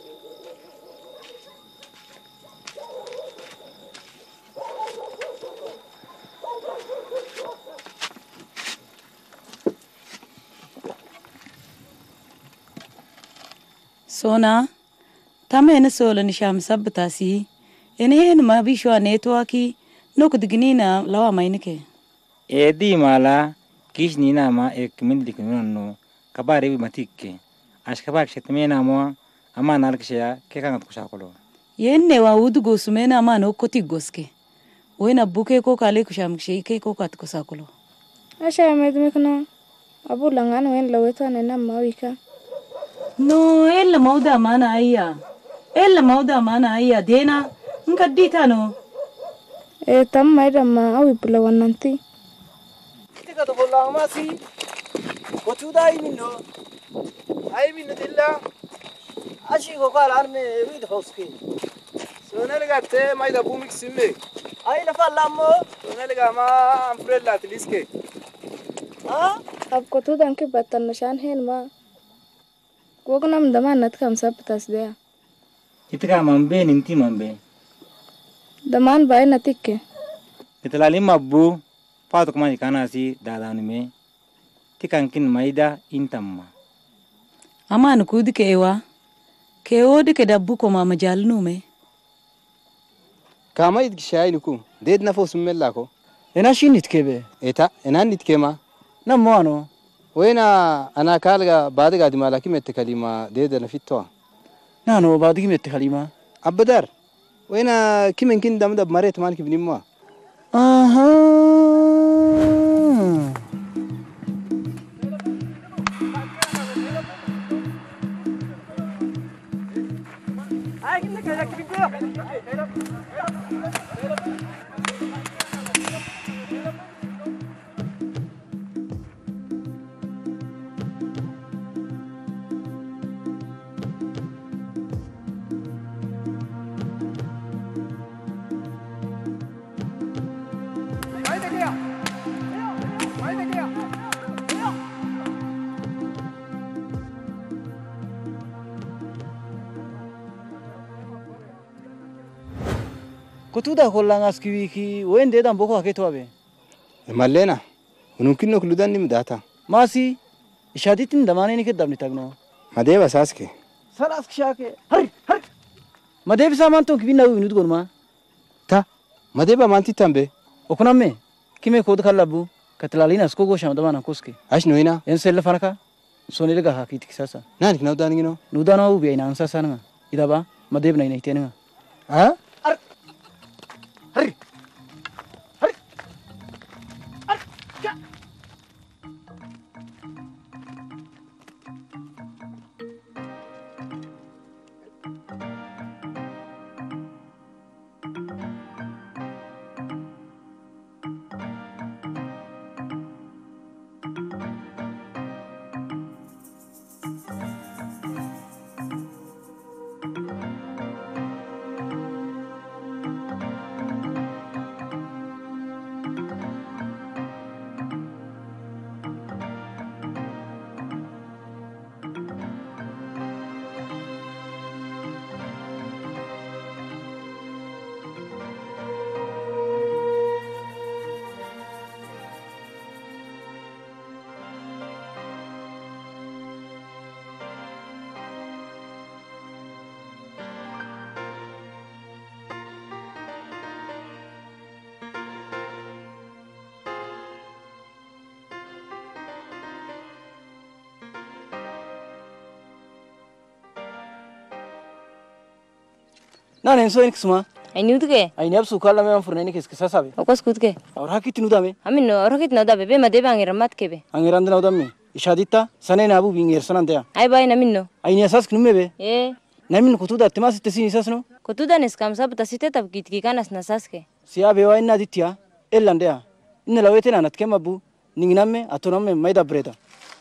Sona, tama ene sola ni sham sabbatasi. Ene hen ma bishwa netwaki no kudignina lawa mainike. Edi mala kish nina ma ek min dikno kabare bi matike. Ash kabar shetmena mo ama nalkshya ke kangat kushakolo. Yenne wa udu gosumena ama no koti goske. Wena buke ko kale kushamkshe ke ko kat kusakolo. Asha medmekno abu langan wen laweta nena mawika. No, ella mauda mana ayya. Ella mauda mana ayya dena nkadita no. Tam maida ma awi pula wananti. Tika to bolla amasi. Kotuda ay minno dilla. Ashi ko kala arme rid hoske. Sonel gatte maida bumik simme. Ay la fallammo. Sonel gama umbrella tiliske. Ab kotuda anke batan nishan hen ma. Wognam damanat kam sabtas dea. Itika mambe ninti mambe. Daman bay natikke. Italali mabbu pato kama ikana si dadani me. Tikankin maida intamma. Ama nukudi kewa. Keo de kedabbu ko mama jalnu me. Kama idgishay nuku. Ded nafo summella ko. Ena shinit kebe. Eta enan nitkema. Nammo ano. Wena ana kalga badiga dimalaki mette kalima deda nafitwa. Nano badigi mette kalima. Abadar. Wena kimen kin damda maret man kibnimwa. Aha. Kotuda kollang askiwiki wende dan boko haketo abe. Malena. Unumkin no kludan nim data. Masi ishaditin damane ni kedam nitagno. Madeva saske. Salas kshake. Hari. Madevi saman to kibina winut gonma. Ta. Madeva manti tambe. Okunamme. Kime kod khallabu. Katlalina sko go sham damana koske. Ash noina. En sella faraka. Sonile ga hakit kisasa. Nani kna udan ngino. Nudana u be ina ansa sananga. Idaba madev nai nai tenanga. Ha? Hari. Nane enso enik suma. Ainut ke? Ai nab su kala me am furne ni kes kesa sabe. Okos kut ke? Aur hakit nu dame. Amin no orokit no da bebe ma debe angir mat ke be. Angiran na dame. Ishadita sane na abu bingir sanan dia. Ai bai na min no. Ai ni asas knume be. Namin kutuda temas tesi isas no. Kutuda nes kam sab tasite tab kit ki kanas nasas ke. Sia be wa inna ditya ellandea. Inna lawete na natke mabu ninginamme atonamme maida breda.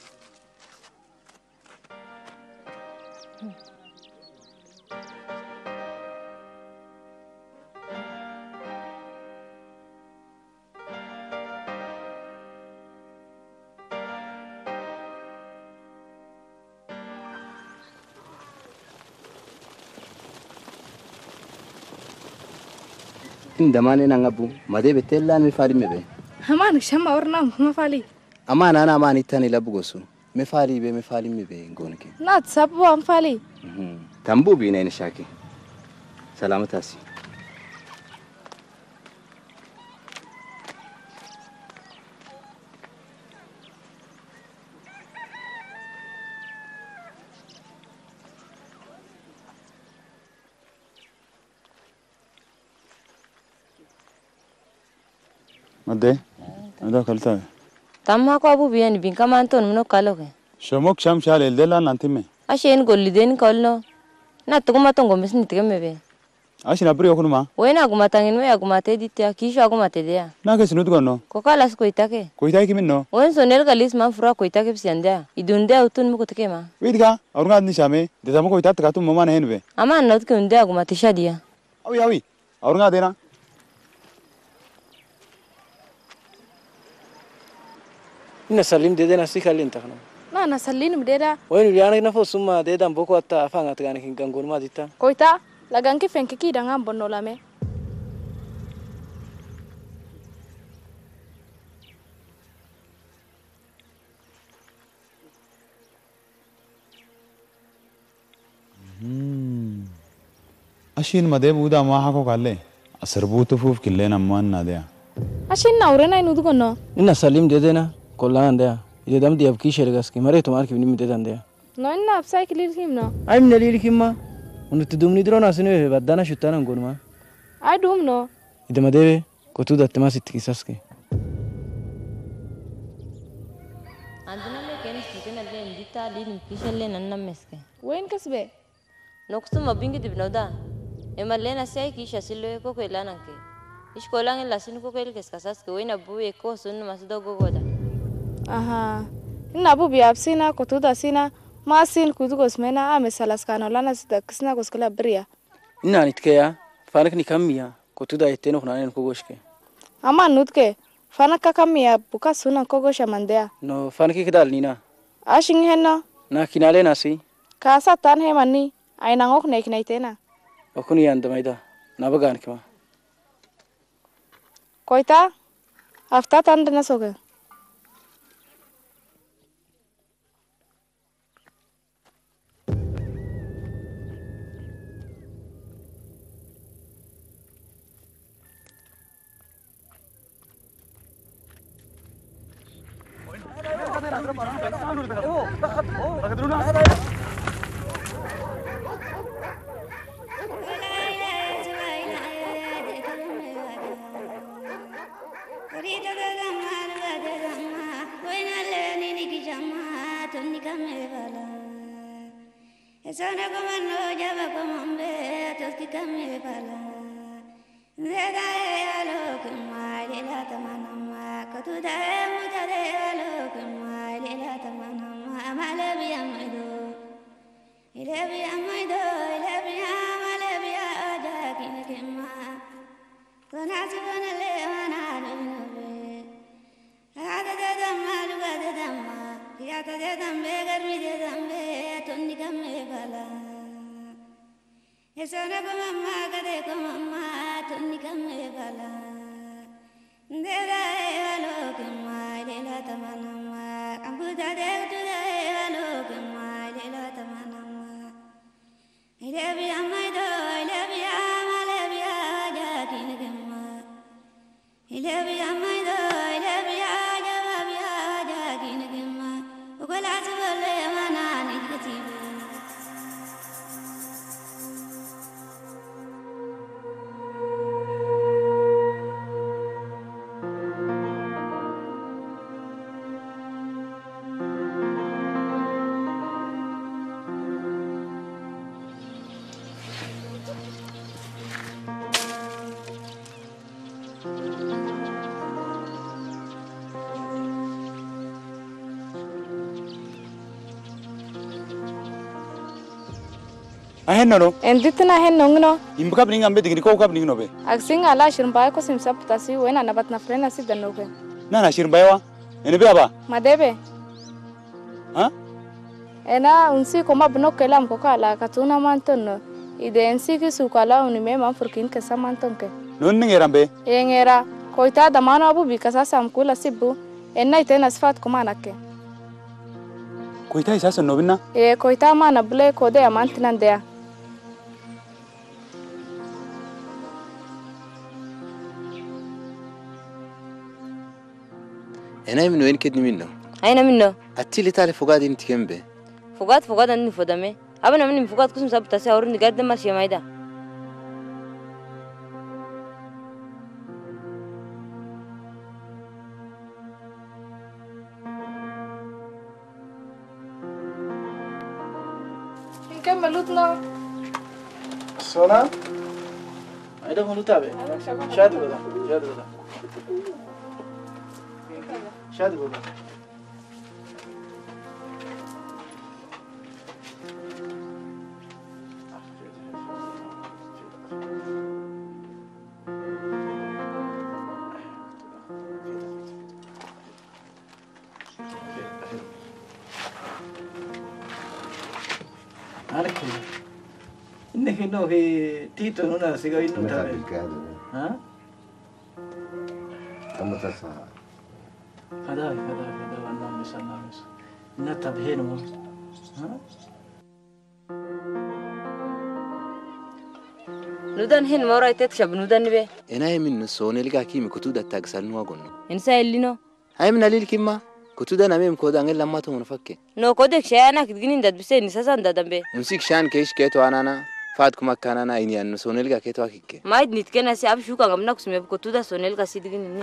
In damane nangabu made betella me fali mebe Haman shama orna ma fali amana na amani tani labugosu me fali mebe ngonke na sabu am fali tambu bi ne shaki salamatasi Made, ada kalta. Tamma ko abu biyan bin kamanton mno kaloke. Shomok sham shale lela nantime. Ashen golli den kolno. Na tuguma tongo mesni tigemme be. Ashina bri okunuma. Wena gumatangin we agumate ditya kisho agumate dia. Na ke sinut gonno. Ko kalas ko itake. Ko itake minno. Wen sonel galis man fura ko itake psianda. Idunde autun mu ko tekema. Widga, aurunga ni shame. De tamo ko itat katum mama na henbe. Ama not ke unde agumate shadia. Awi. Aurunga dena. Inna salim de dena sikalin takno. Na salin mdeda. Wain riana na fo summa de dam boko atta afanga tagani kin gangon ma dita. Koita lagan ki fenke ki danga bonno lame. Ashin made buda ma ha ko kalle. Asarbutu fuf kille namman na dia. Ashin na urena inudu gonno. Inna salim de dena kollan dia. Ide dam diab ki shergas ki mare tomar ki nim de dan dia. No inna apsai kilir himno. Ay min lili kimma. Unut dumni drona sinu badana shutana ngonma. Ay dumno. Ide madeve kotuda temas itkisaske. Andina me kenis kitena le ndita lin kishelle nanna meske. Wen kasbe. Noksu mabingi dibnoda. Emalena sai kisha silwe ko kwelananke. Iskolang lasin ko kel keskasas ke wena buwe ko sun masdo gogoda. Aha. Inna abu biapsina kotuda sina masin kudugos mena ame salas kanolana sida kisna goskala bria. Inna nitkeya fanak ni kammiya kotuda eteno khnanen ko goshke. Ama nutke fanak ka kammiya buka sunan ko gosha mandea. No fanaki kidal nina. Ashin henno. Na kinale nasi. Kasa tan he manni aina ngok nek naitena. Okuni yanda maida nabagan kima. Koita afta tan dena soge. Sana como no lleva como un beto que cambie para Zeda lo que male la tamana que tú da mucha de lo que male la tamana male bien maido ile bien maido ile bien male bien ya que ma con así con le mana no ve hada de mal de dama ya te de dambe garmi de dambe tonni kamme bala esana ko mamma kade ko mamma tonni kamme bala dera alo ke male la tamana ma ambu da de tu de alo ke male la tamana ma ile bi amai do ile bi amale bi ya kin ke ma ile bi amai do ile bi ya bi ya kin ke ma ukola tubale mana ni kitibu Ahen no. Enditina hen nongno. Imbuka bring ambe digri ko ka bring no be. Aksing ala shirmba ko sim sapta si wena na bat na frena si danoke. Na shirmba ene be aba. Madebe. Ha? Ena unsi ko mabno kelam ko kala katuna manton. Ide ensi ki su kala uni me man furkin ke samanton ke. Non ngerambe. Engera koita da mano abu bi kasa sam kula sibbu. Enna itena sfat ko manake. Koita isa no binna. Koita mana ble ko de amantinan de. أنا من وين كدني منه؟ أين منه؟ أتيلي تالي فقاد أنت كم به؟ فقاد أني فدامي أبنا مني فقاد قسم سبت تسي أورني قدم ماشي مايدا نكمل لطنا سونا هيدا ملوتا به شادي بدا شادي بدا إنك إنه في تيتو هنا سيجا إنه تابع ها؟ كم تسعة؟ كذا وانا مس نتابعين مو ها؟ نودان هن مورا يتكشف نودان به أنا من الصون اللي كاكيم كتودا تاكسلنوا قلنا إنسان اللي نو هاي من اللي كيما كتودا نامي مكودا عن لما تومن فكه نو كودك شيء أنا كتجنين داد بس نساسان دادم به نسيك شان كيش كيتو أنا فاتكم كان أنا إني أن الصون اللي كاكيتو أكيك ما يد نتكلم سي أب شو كان قبلنا كسمة كتودا سونيل كاسي تجنين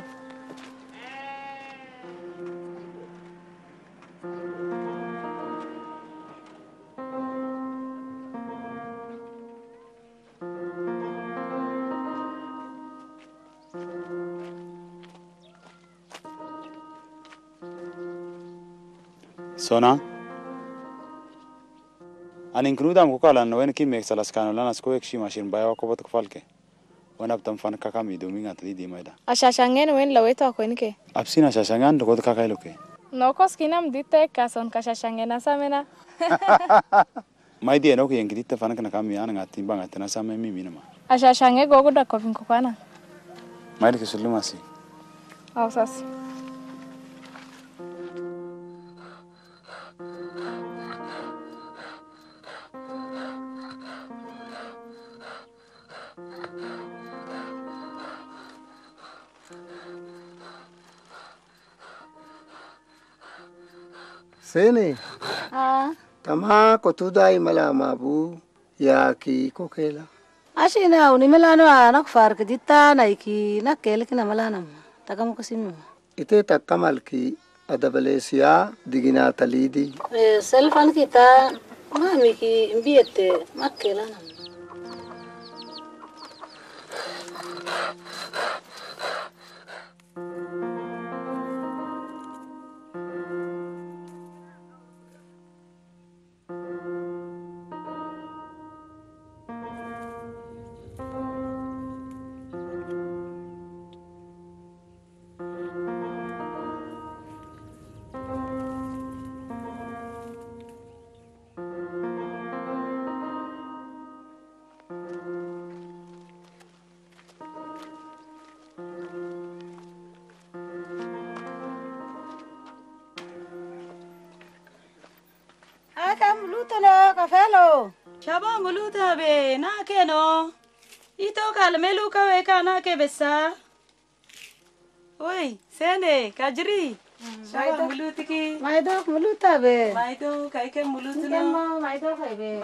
Sona أنا إنكرودا مكوكالا إنه وين كي ميكس لاسكانو لنا سكويك شيء ماشين بايوا كوبت كفالك وأنا بتم فان كاكامي دومين عتدي دي مايدا أشاشانgen وين لويتو كوينك أبسينا شاشانgan دكود كاكايلوكي نوكوس كينام ديتة كاسون كاشاشانgen أسامنا ما يدي أنا كي ينكدي تفان كنا كامي أنا عتيم بان عتنا سامي مي مينما أشاشانgen غوغو دا كوفين كوكانا ما يدك سلو ماسي أوساس Sene. Tama kotuda imala mabu ya ki kokela. Ashina uni melano anak fark dita naiki nakel kina malana tagam kasimu. Ite takamal ki adabalesia digina talidi. Selfan kita mami ki biete makelana. Kafelo. Chaba muluta be na keno. Ito kalmelu kawe kana ke besa. Oi, sene kajri. Chaba mulutiki. Maido muluta be. Maido kai ke mulutuna. Maido kai be.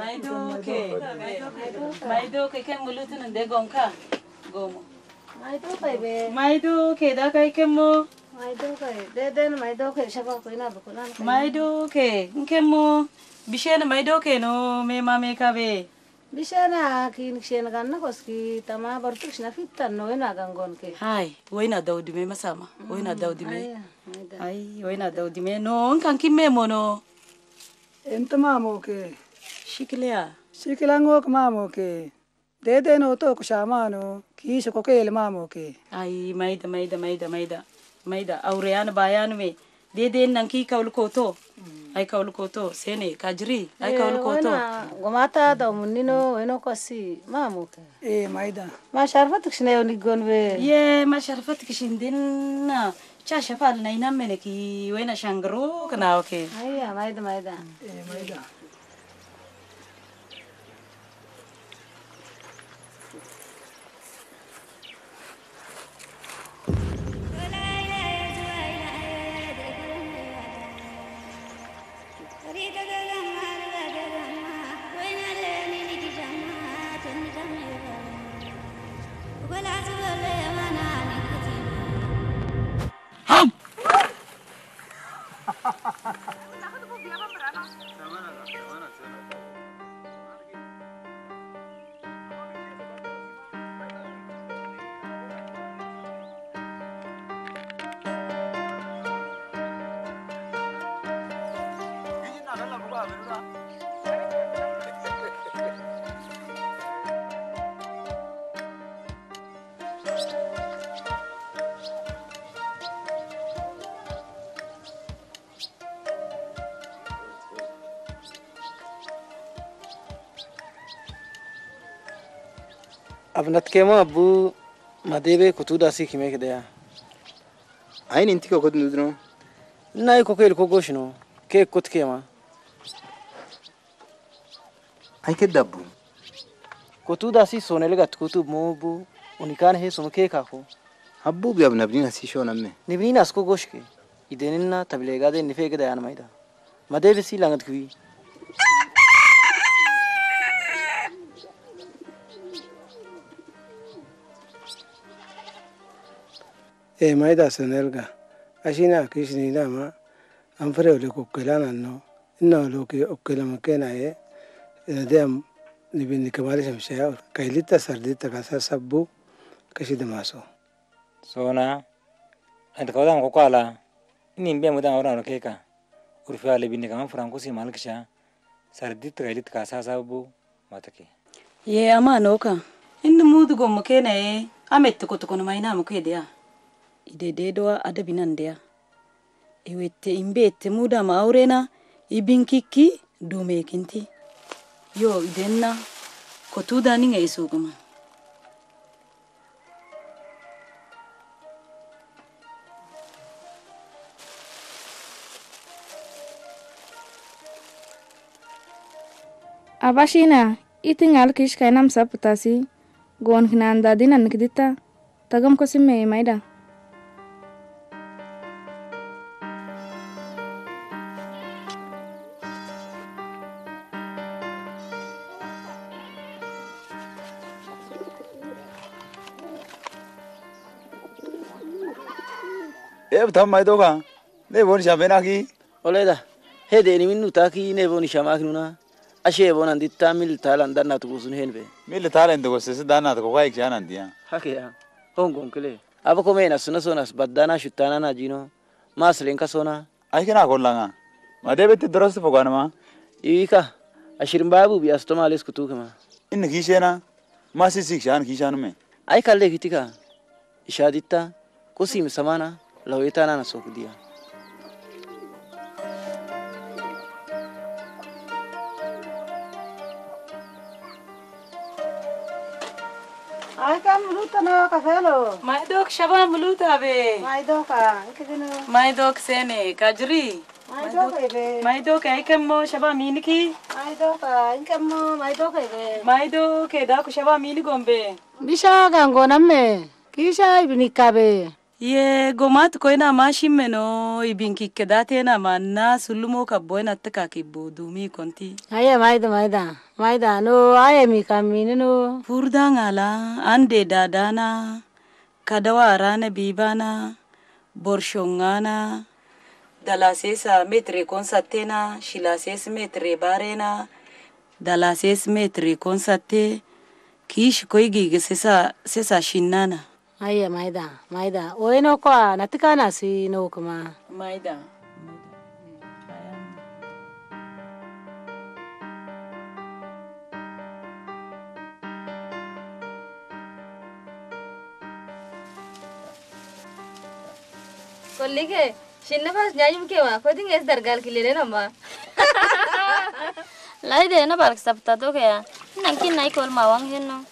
Maido ke mulutuna de gonka. Gomo. Maido kai be. Maido ke da kai ke mo. Maido kai. Den maido kai shaba ko ina bukulan. Maido ke nkemo. Bishena maido ke no me mame kabe. Bishena kin kshena ganna koski tama bartush na fitan no ina gangon ke. Hai, waina daudi me masama. Waina daudi me. Ai, waina daudi me no nkan kimme mono. Enta mamo ke. Shiklea. Sikilango mamo ke. Dede no to kushamano ki shoko ke el mamo ke. Ai maida aurean bayan me dede nan ki kaul koto. Ai kaul koto sene kajri ai kaul koto. Gomata da munino eno kosi mamo ke. Maida. Ma sharfatik shine yoni gonwe. Ye ma sharfatik shindinna. Cha shafal na ina mene ki wena shangro kana oke. Ai maida. Maida. Abnat kema abu madebe kutuda si kime kedaya. Ain inti ko kod nudno. Nai ko kel ko goshno. Ke kut kema. Ai ke dabu. Kutuda si sonel gat kutub mobu unikan he sum ke kako. Abu bi abna bnina si shona me. Nibnina asko goshke. Idenina tablega de nife kedaya na maida. Madebe si langat kui. Maida sanelga. Ashina kishni dama. Amfare ole kokkelana no. Inna ole ke okkela makena ina dem nibini kamali shamshaya kailita sardita kasa sabbu kashida maso. Sona anta kawdan ko kala ini mbe mudan ora no keka urfa le binne kam franco si malkisha sardit kailit kasa sabbu matake. Ye ama noka inna mudu go makena amet ko no maina mo kedea. Ide dedoa ada binandea. Iwete imbete muda maurena ibinkiki dume kinti. Yo idenna kotuda ninga isugama. Abashina itingal kish kainam saputasi gon kinanda dinan kidita tagam ko simme maida. Tam mai doga. Ne bon shamena ki. Oleda. He de ni minu taki ne bon shamak nuna. Ashe bon andita mil talan danna to gusun henbe. Mil talan to gose danna to kai chanan dia. Hake ya. Hongon kele. Aba ko mena suna sonas badana shutana na jino. Mas lenka sona. Ai kana kollanga. Madebe te doros fogana ma. Ika. Ashirin babu bi astomales kutukama. In kishena. Masi sikshan kishan me. Ai kalle kitika. Ishadita kosim samana. Laweta na sokudia. Ai kan muluta na kafelo. Mai dok shaba muluta be. Mai doka, ikidino. Mai dok sene kajri. Mai doka be. Mai dok ai kammo shaba miniki. Mai doka, inkammo mai doka be. Mai dok da ku shaba mini gombe. Bisha gango namme. Kisha ibinika be. Ye gomat ko ina mashimme no ibinki kedate na manna sulumo kabbo ina taka kibbo dumi konti. Aya maida no aya mi kamini no. Furda ngala ande dadana kadawa rana bibana borshongana dalasesa metre konsatena shilases metre barena dalases metre konsate kish koigi sesa shinnana. Aya maida. Oeno kwa natikana si no kuma. Maida. Kolli ke shinna pas nyayum ke wa ko dinges dargal kilele namba. Lai de na bark sabta to kaya. Nangkin nai kol mawang henno.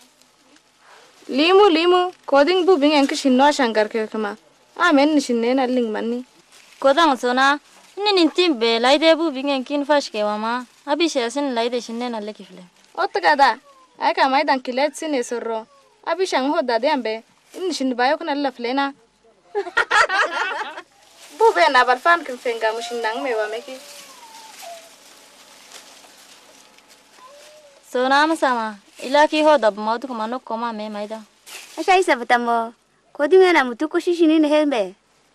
Limu koding bu bing enke shinno shankar ke kama. Amen shinne na ling manni. Kodang sona ini nintim be lai de bu bing enkin fash ke wama. Abi shasin lai de shinne na lekifle. Otta ay ka mai dan kilet sine sorro. Abi shang ho dade ambe. Ini shin bayo kana laflena. Bu be na barfan kin fenga mushindang me wa meki. Sona sama ilaki ho dab mau tu kamano koma me maida. Asha isa betamo. Koding na mutu ko shishini ne hembe.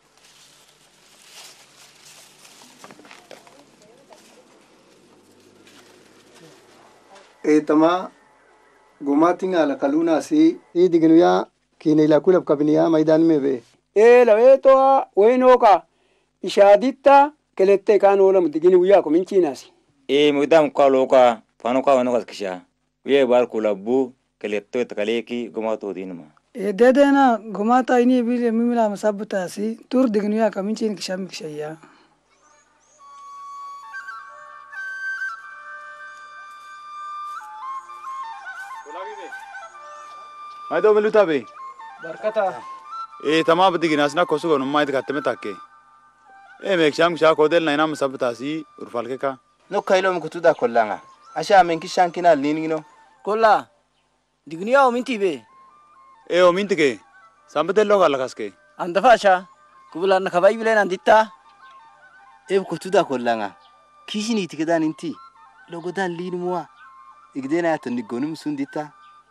Tama gumatinga la kaluna si diginu ya kine la kulab kabniya maidan में बे लवे तो वैनो का इशादिता kelette kan wala mudigini wiya ko min chinasi mudam qalo ka fano ka wano kasha wiya bar kulabu keletto takaleki gumato dinma dedena gumata ini bile mimila masabta si tur diginu ya ka min chin kisham kishaya Mai do meluta be barkata tama badiginas na kosugo no mai dikatte takke mek sham sha ko del na nam sabtasi urfal ke ka no kailo mu kutuda kollanga asha men ki shankina liningino kolla digniya o minti be o minti ke sambedello galla kaske anda fasha kubula na kabai bile nan ditta kutuda kollanga kishini tikedan inti logodan linmuwa igdena tan gonum sundita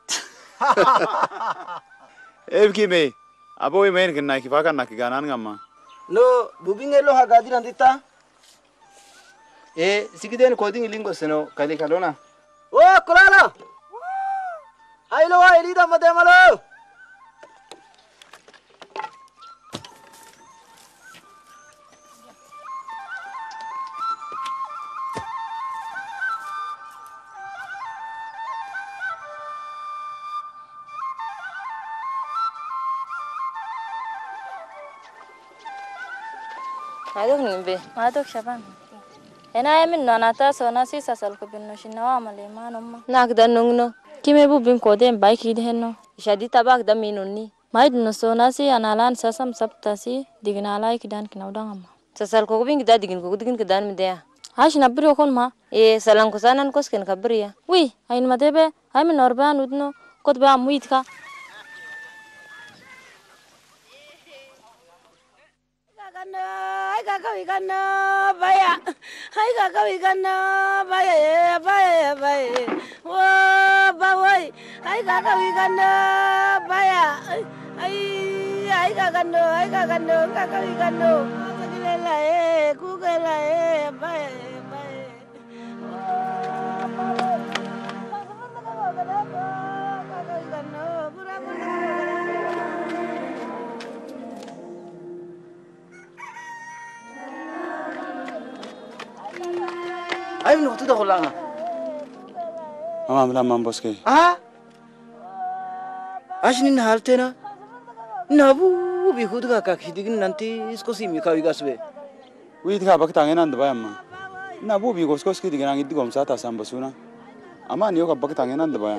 kime abo men ken na kifaka na kiganan ngamma no bubingelo hagadiran ditta sigiden coding lingo seno kali kalona kulala ailo wa elida mademalo Adok nimbe, adok shaban. Ena emin nonata sona si sasal ko binno shinawa male manoma. Nak dan nungno. Kime bu bin ko dem bai ki henno. Shadi tabak da minunni. Maid no sona si analan sasam sapta si dignala ki dan kinawdang amma. Sasal ko bin da digin ke dan mi dia. Hash nabri kon ma. Salan ko sanan kos ken kabriya. Wi, ain madebe, ay min norban udno kot ba muit ka. Kawigana baya hai kawigana baya baya wo bawai hai kawigana baya hai kawigana kawigana kugela baya ay no tu da kolanga mama mla mamboske ashnin haltena nabu bi khud ka khidigin nanti isko simi kawi gasbe wi thika bakta ngena ndba amma na bu bi gosko ski digana ngid gom sa ta sam basuna amma niyo ka bakta ngena ndba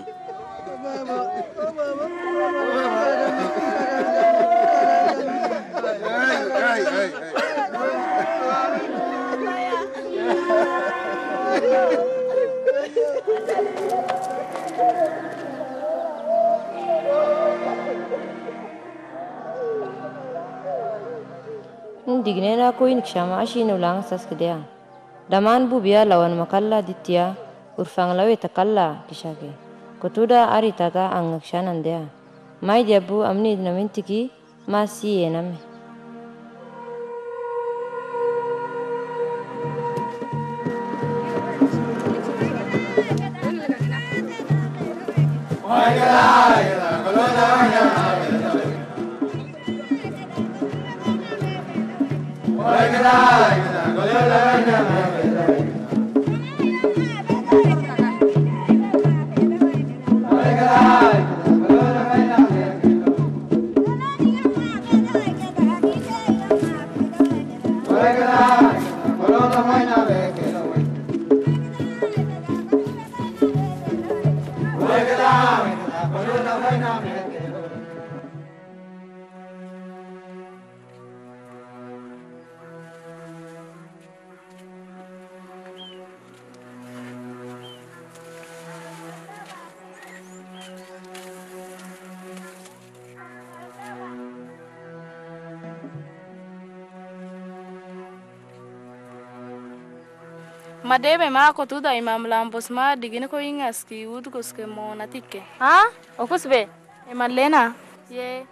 Dignera ko in kshama ashino lang sas kedea. Daman bu biya lawan makalla ditya urfang lawe takalla kishake. Kotuda ari tata ang kshanan dea. Mai dia bu amni namintiki masi ename. Madebe ma ko tuda imam lambos ma digine ko ingas ki ud ko ske mo natike. Okusbe. Emalena. Ye.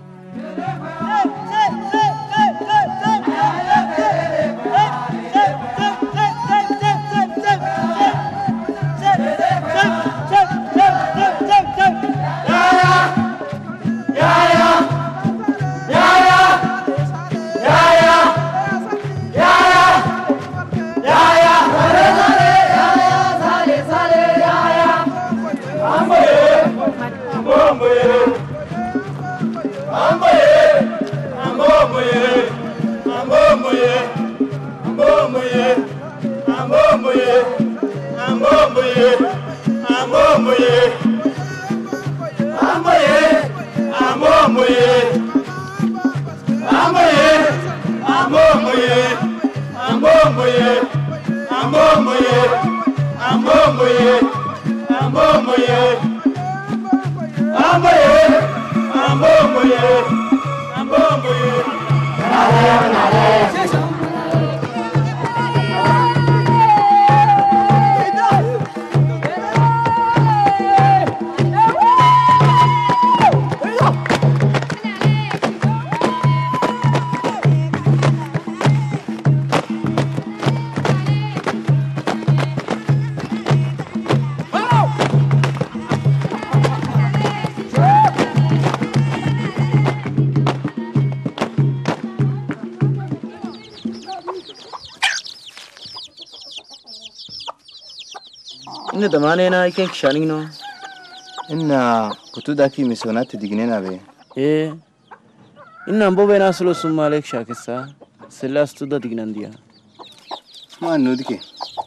إن دمانينا يكين كشانينو إن كتودا كي مسونات ديجنينا به إيه إن أمبو بينا سلو سمالك شاكسا سلاس تودا ديجنان ديا ما نودكي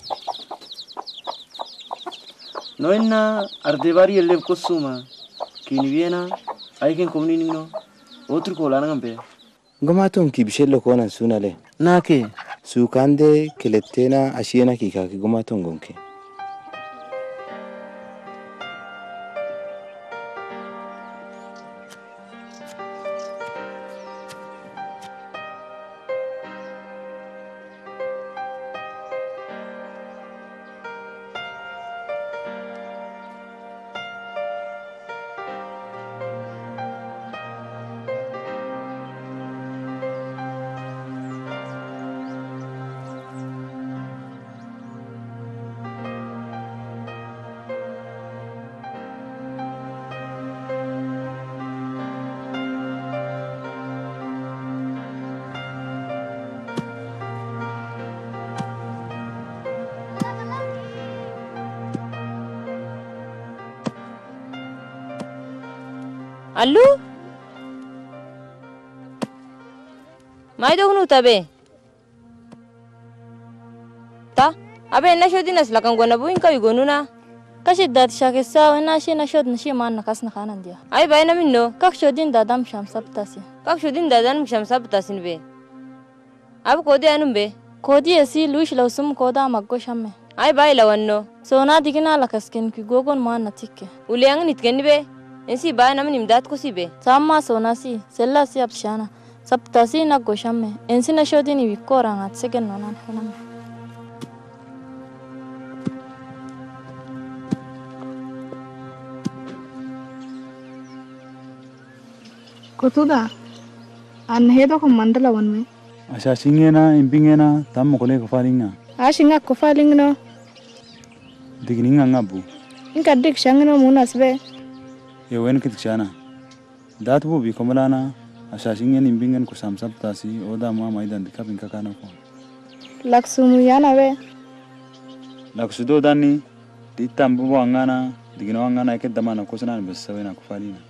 نو إن أردباري اللي بكسوما كيني بينا أيكين كومنينو otro colana ngambe gomaton ki bishelo kona sunale nake sukande keletena ashiena kika ki gomaton gonke Allu? Mai dohnu tabe. Ta, abe na shodi nas lakan gona buin ka igonuna. Kashid dat shakesa wana shi na shod nashi man nakas na kanan dia. Ai bai na minno. Kak shodin dadam sham sabtasi. Kak shodin dadan sham sabtasin be. Ab kodi anum be. Kodi esi luish lausum koda maggo shamme. Ai bai lawanno. Sona digina lakasken ki gogon man natike. Uliang nitken be. Ensi bai na minim dat ko sibe. Sama sona si sella si apshana. Sabtasi na goshamme. Ensi na shodini vikora ngat segen nonan hanam. Kotuda an hedo ko mandala wanme Asha singena impingena tam kole ko falinga ashinga ko falingno digninga ngabu inka dik shangno munasbe ye wen kit chana dat bu bi komalana asha singen impingen ko samsaptasi oda ma maidan dikapin kakana ko laksumu yana we laksudo dani ditambu wangana digina wangana ke damana ko sanan besawena ko falina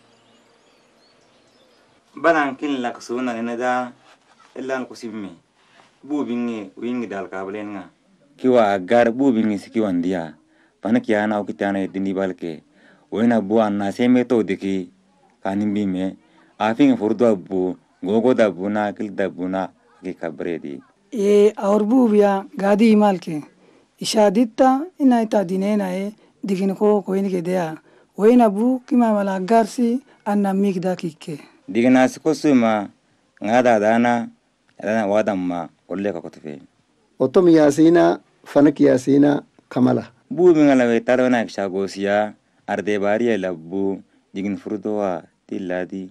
banan kin laksuna neda illa an kusimme bubingi wingi dal kablenga kiwa agar bubingi sikiwan dia pana kiana o kitana dini balke wena bu anna seme to diki kanimbi me afing furdo abu gogo da buna kil da buna ki kabredi ये और बुबिया गादी हिमाल के इशादित्ता ina ita dinena e digin ko ini ke dea wena bu kima mala garsi anna migda kikke digina sikosuma ngada dana wadamma kolle ka kotefe otom yasina fanak yasina kamala bu bingala we tarwana kishagosia arde bariya labbu digin furdowa tilladi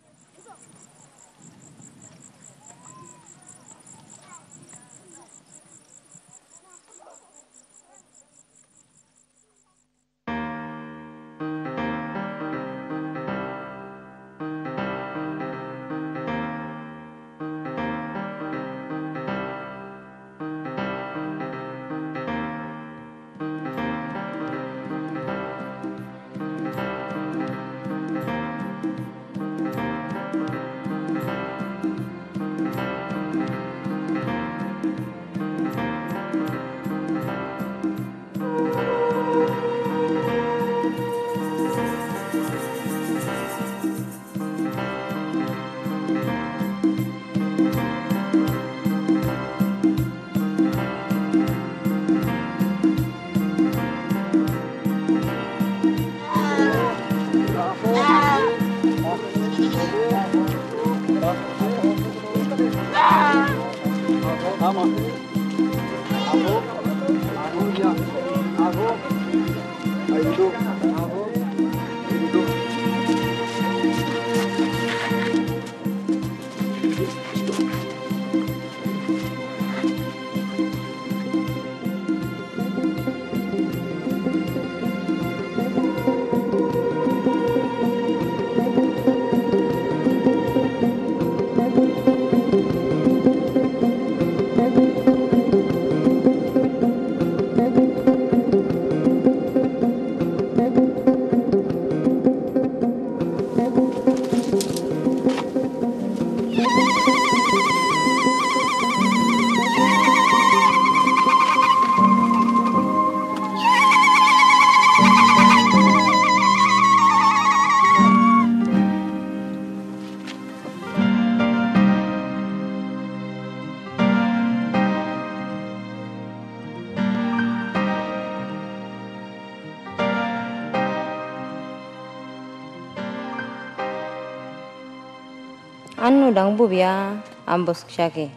Annu dang bubia ambos kshake.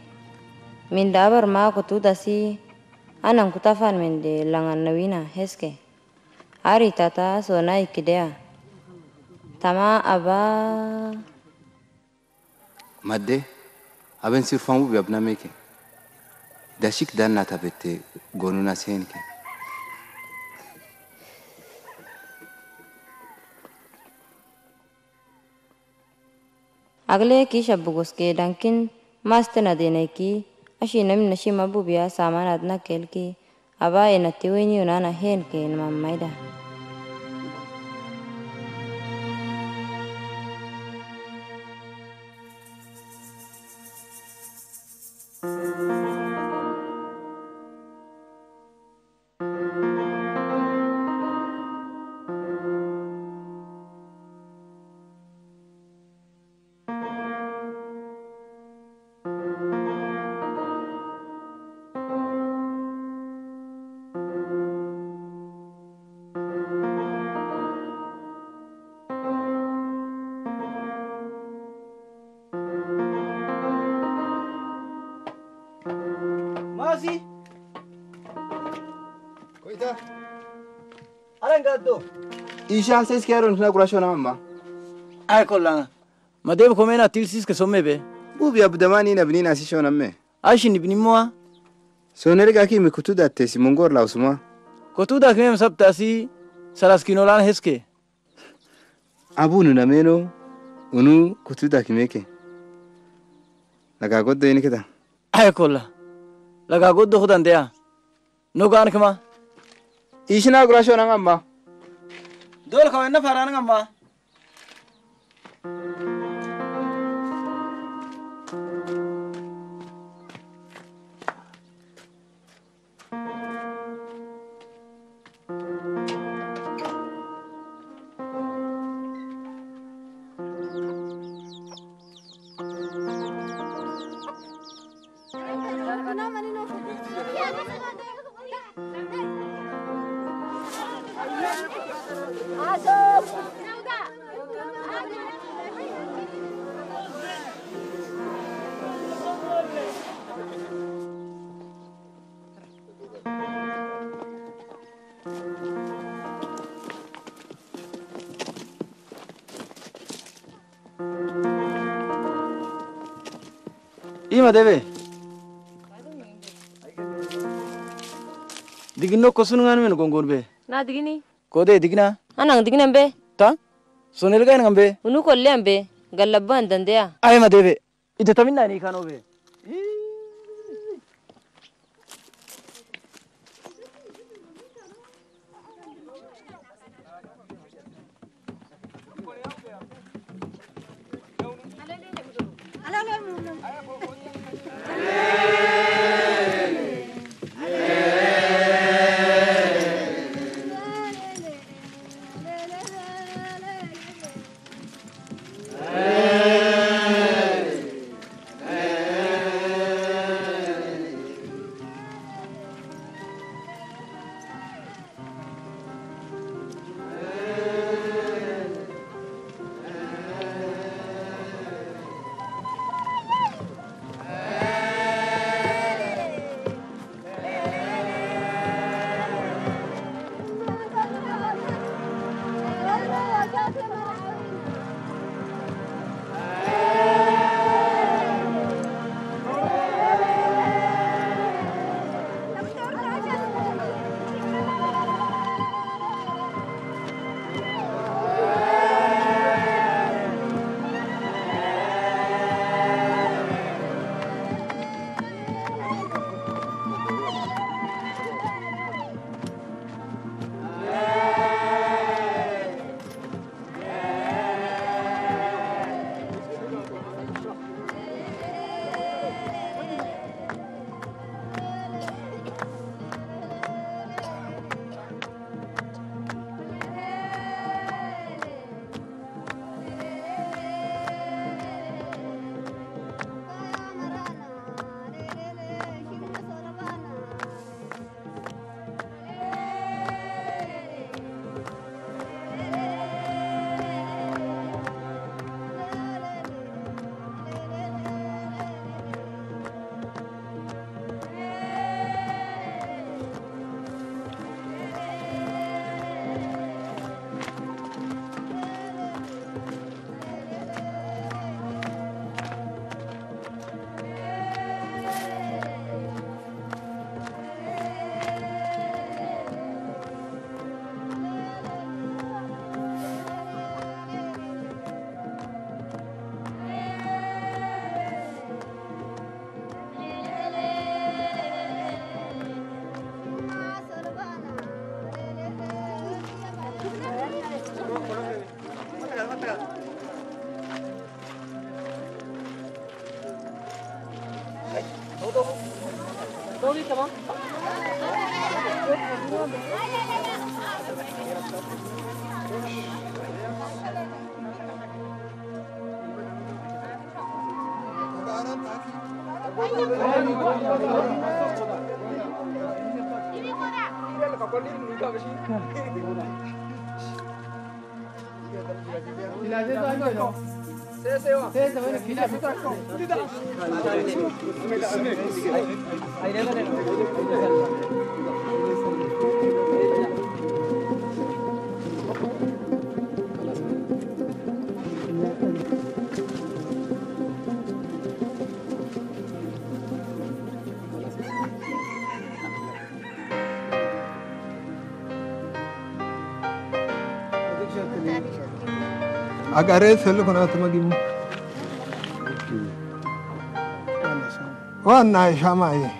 Min dabar ma kutu dasi anang kutafan min de langan nawina heske. Ari tata sona ikidea. Tama aba madde aben sirfan bubi abna meke dashik dan na tabette gonuna senke अगले की शब्बुगुस के डंकिन मस्त न देने की अशी नम नशी मबू बिया सामान अदना केल की अबा ए नती हुई नी उना न हेन के न मम्माइदा Masi. Koita. Arangado. Isha says Karen na kurashona mama. Ay kolla. Madeb komena tilsis ke somme be. Bubi abdamani na binina sishona me. Ashin ibni moa. Sonerga ki me kutuda tesi mongor la usuma. Kutuda kem sabtasi salas kinolan heske. Abunu na meno unu kutuda kimeke. Laga goddo ini kita. Ay kolla. Laga goddo khudan dea. No gan kama. Ishna kurashona ngamba. Dol kawenna farana ngamba. Thank you. Ima debe. Digino kosunungan men gongon be. Na digini. Kode digina. Anang digina be. Ta? Sonel ga ngambe. Unu kolle ambe. Galabban dandeya. Ay ma debe. Ite taminna ni kano be. Agare selu kona tamagimu. Wana shama ye.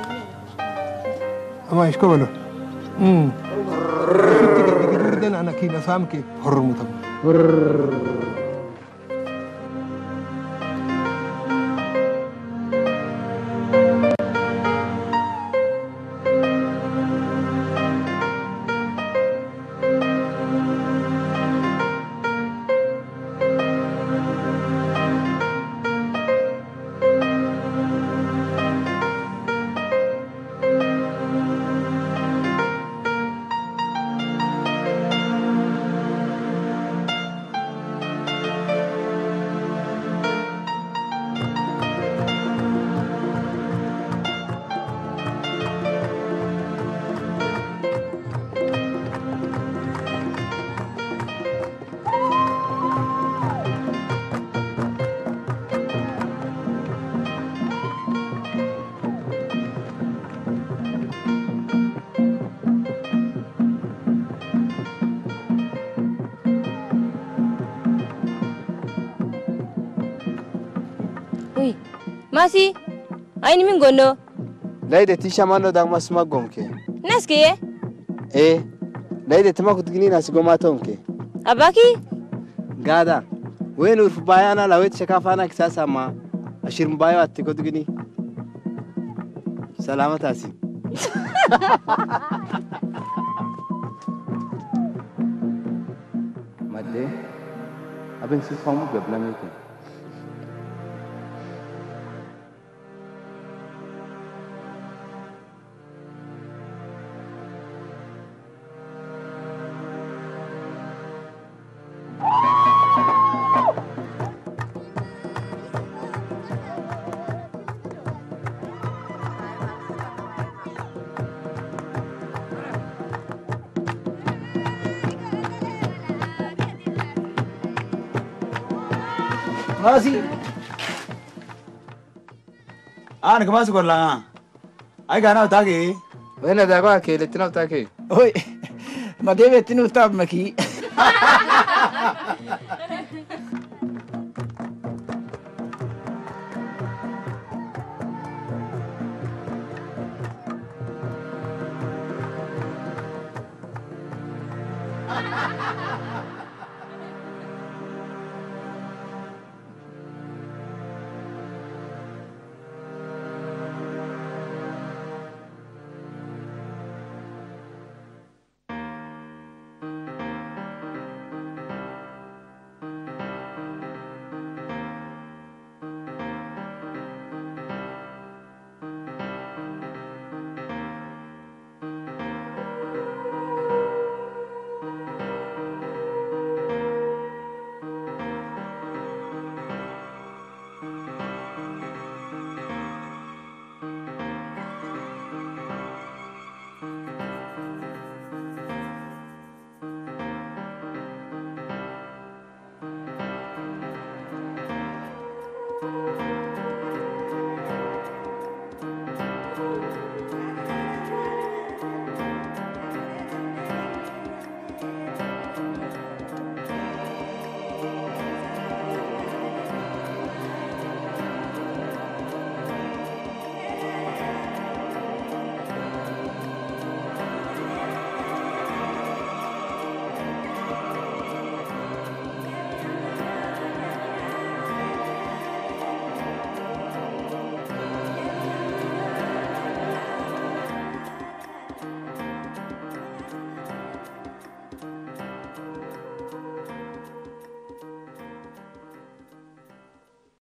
Ama isko bolo. Gidden ana kina samke hormutam. Masi, aini min gondo. Laide tisha mano dang mas magomke. Naske? Laide tema kutgini nasi gomatonke. Abaki? Gada. Wen urf bayana lawet shakafana kisasa ma. Ashir mbayo atti kutgini. Salamat asi. Madde. Abin si famu gabla meke. Masi. An kemas korla. Ay gana utake. Wena dago ke letina utake. Oi. Madebe tinu utab maki.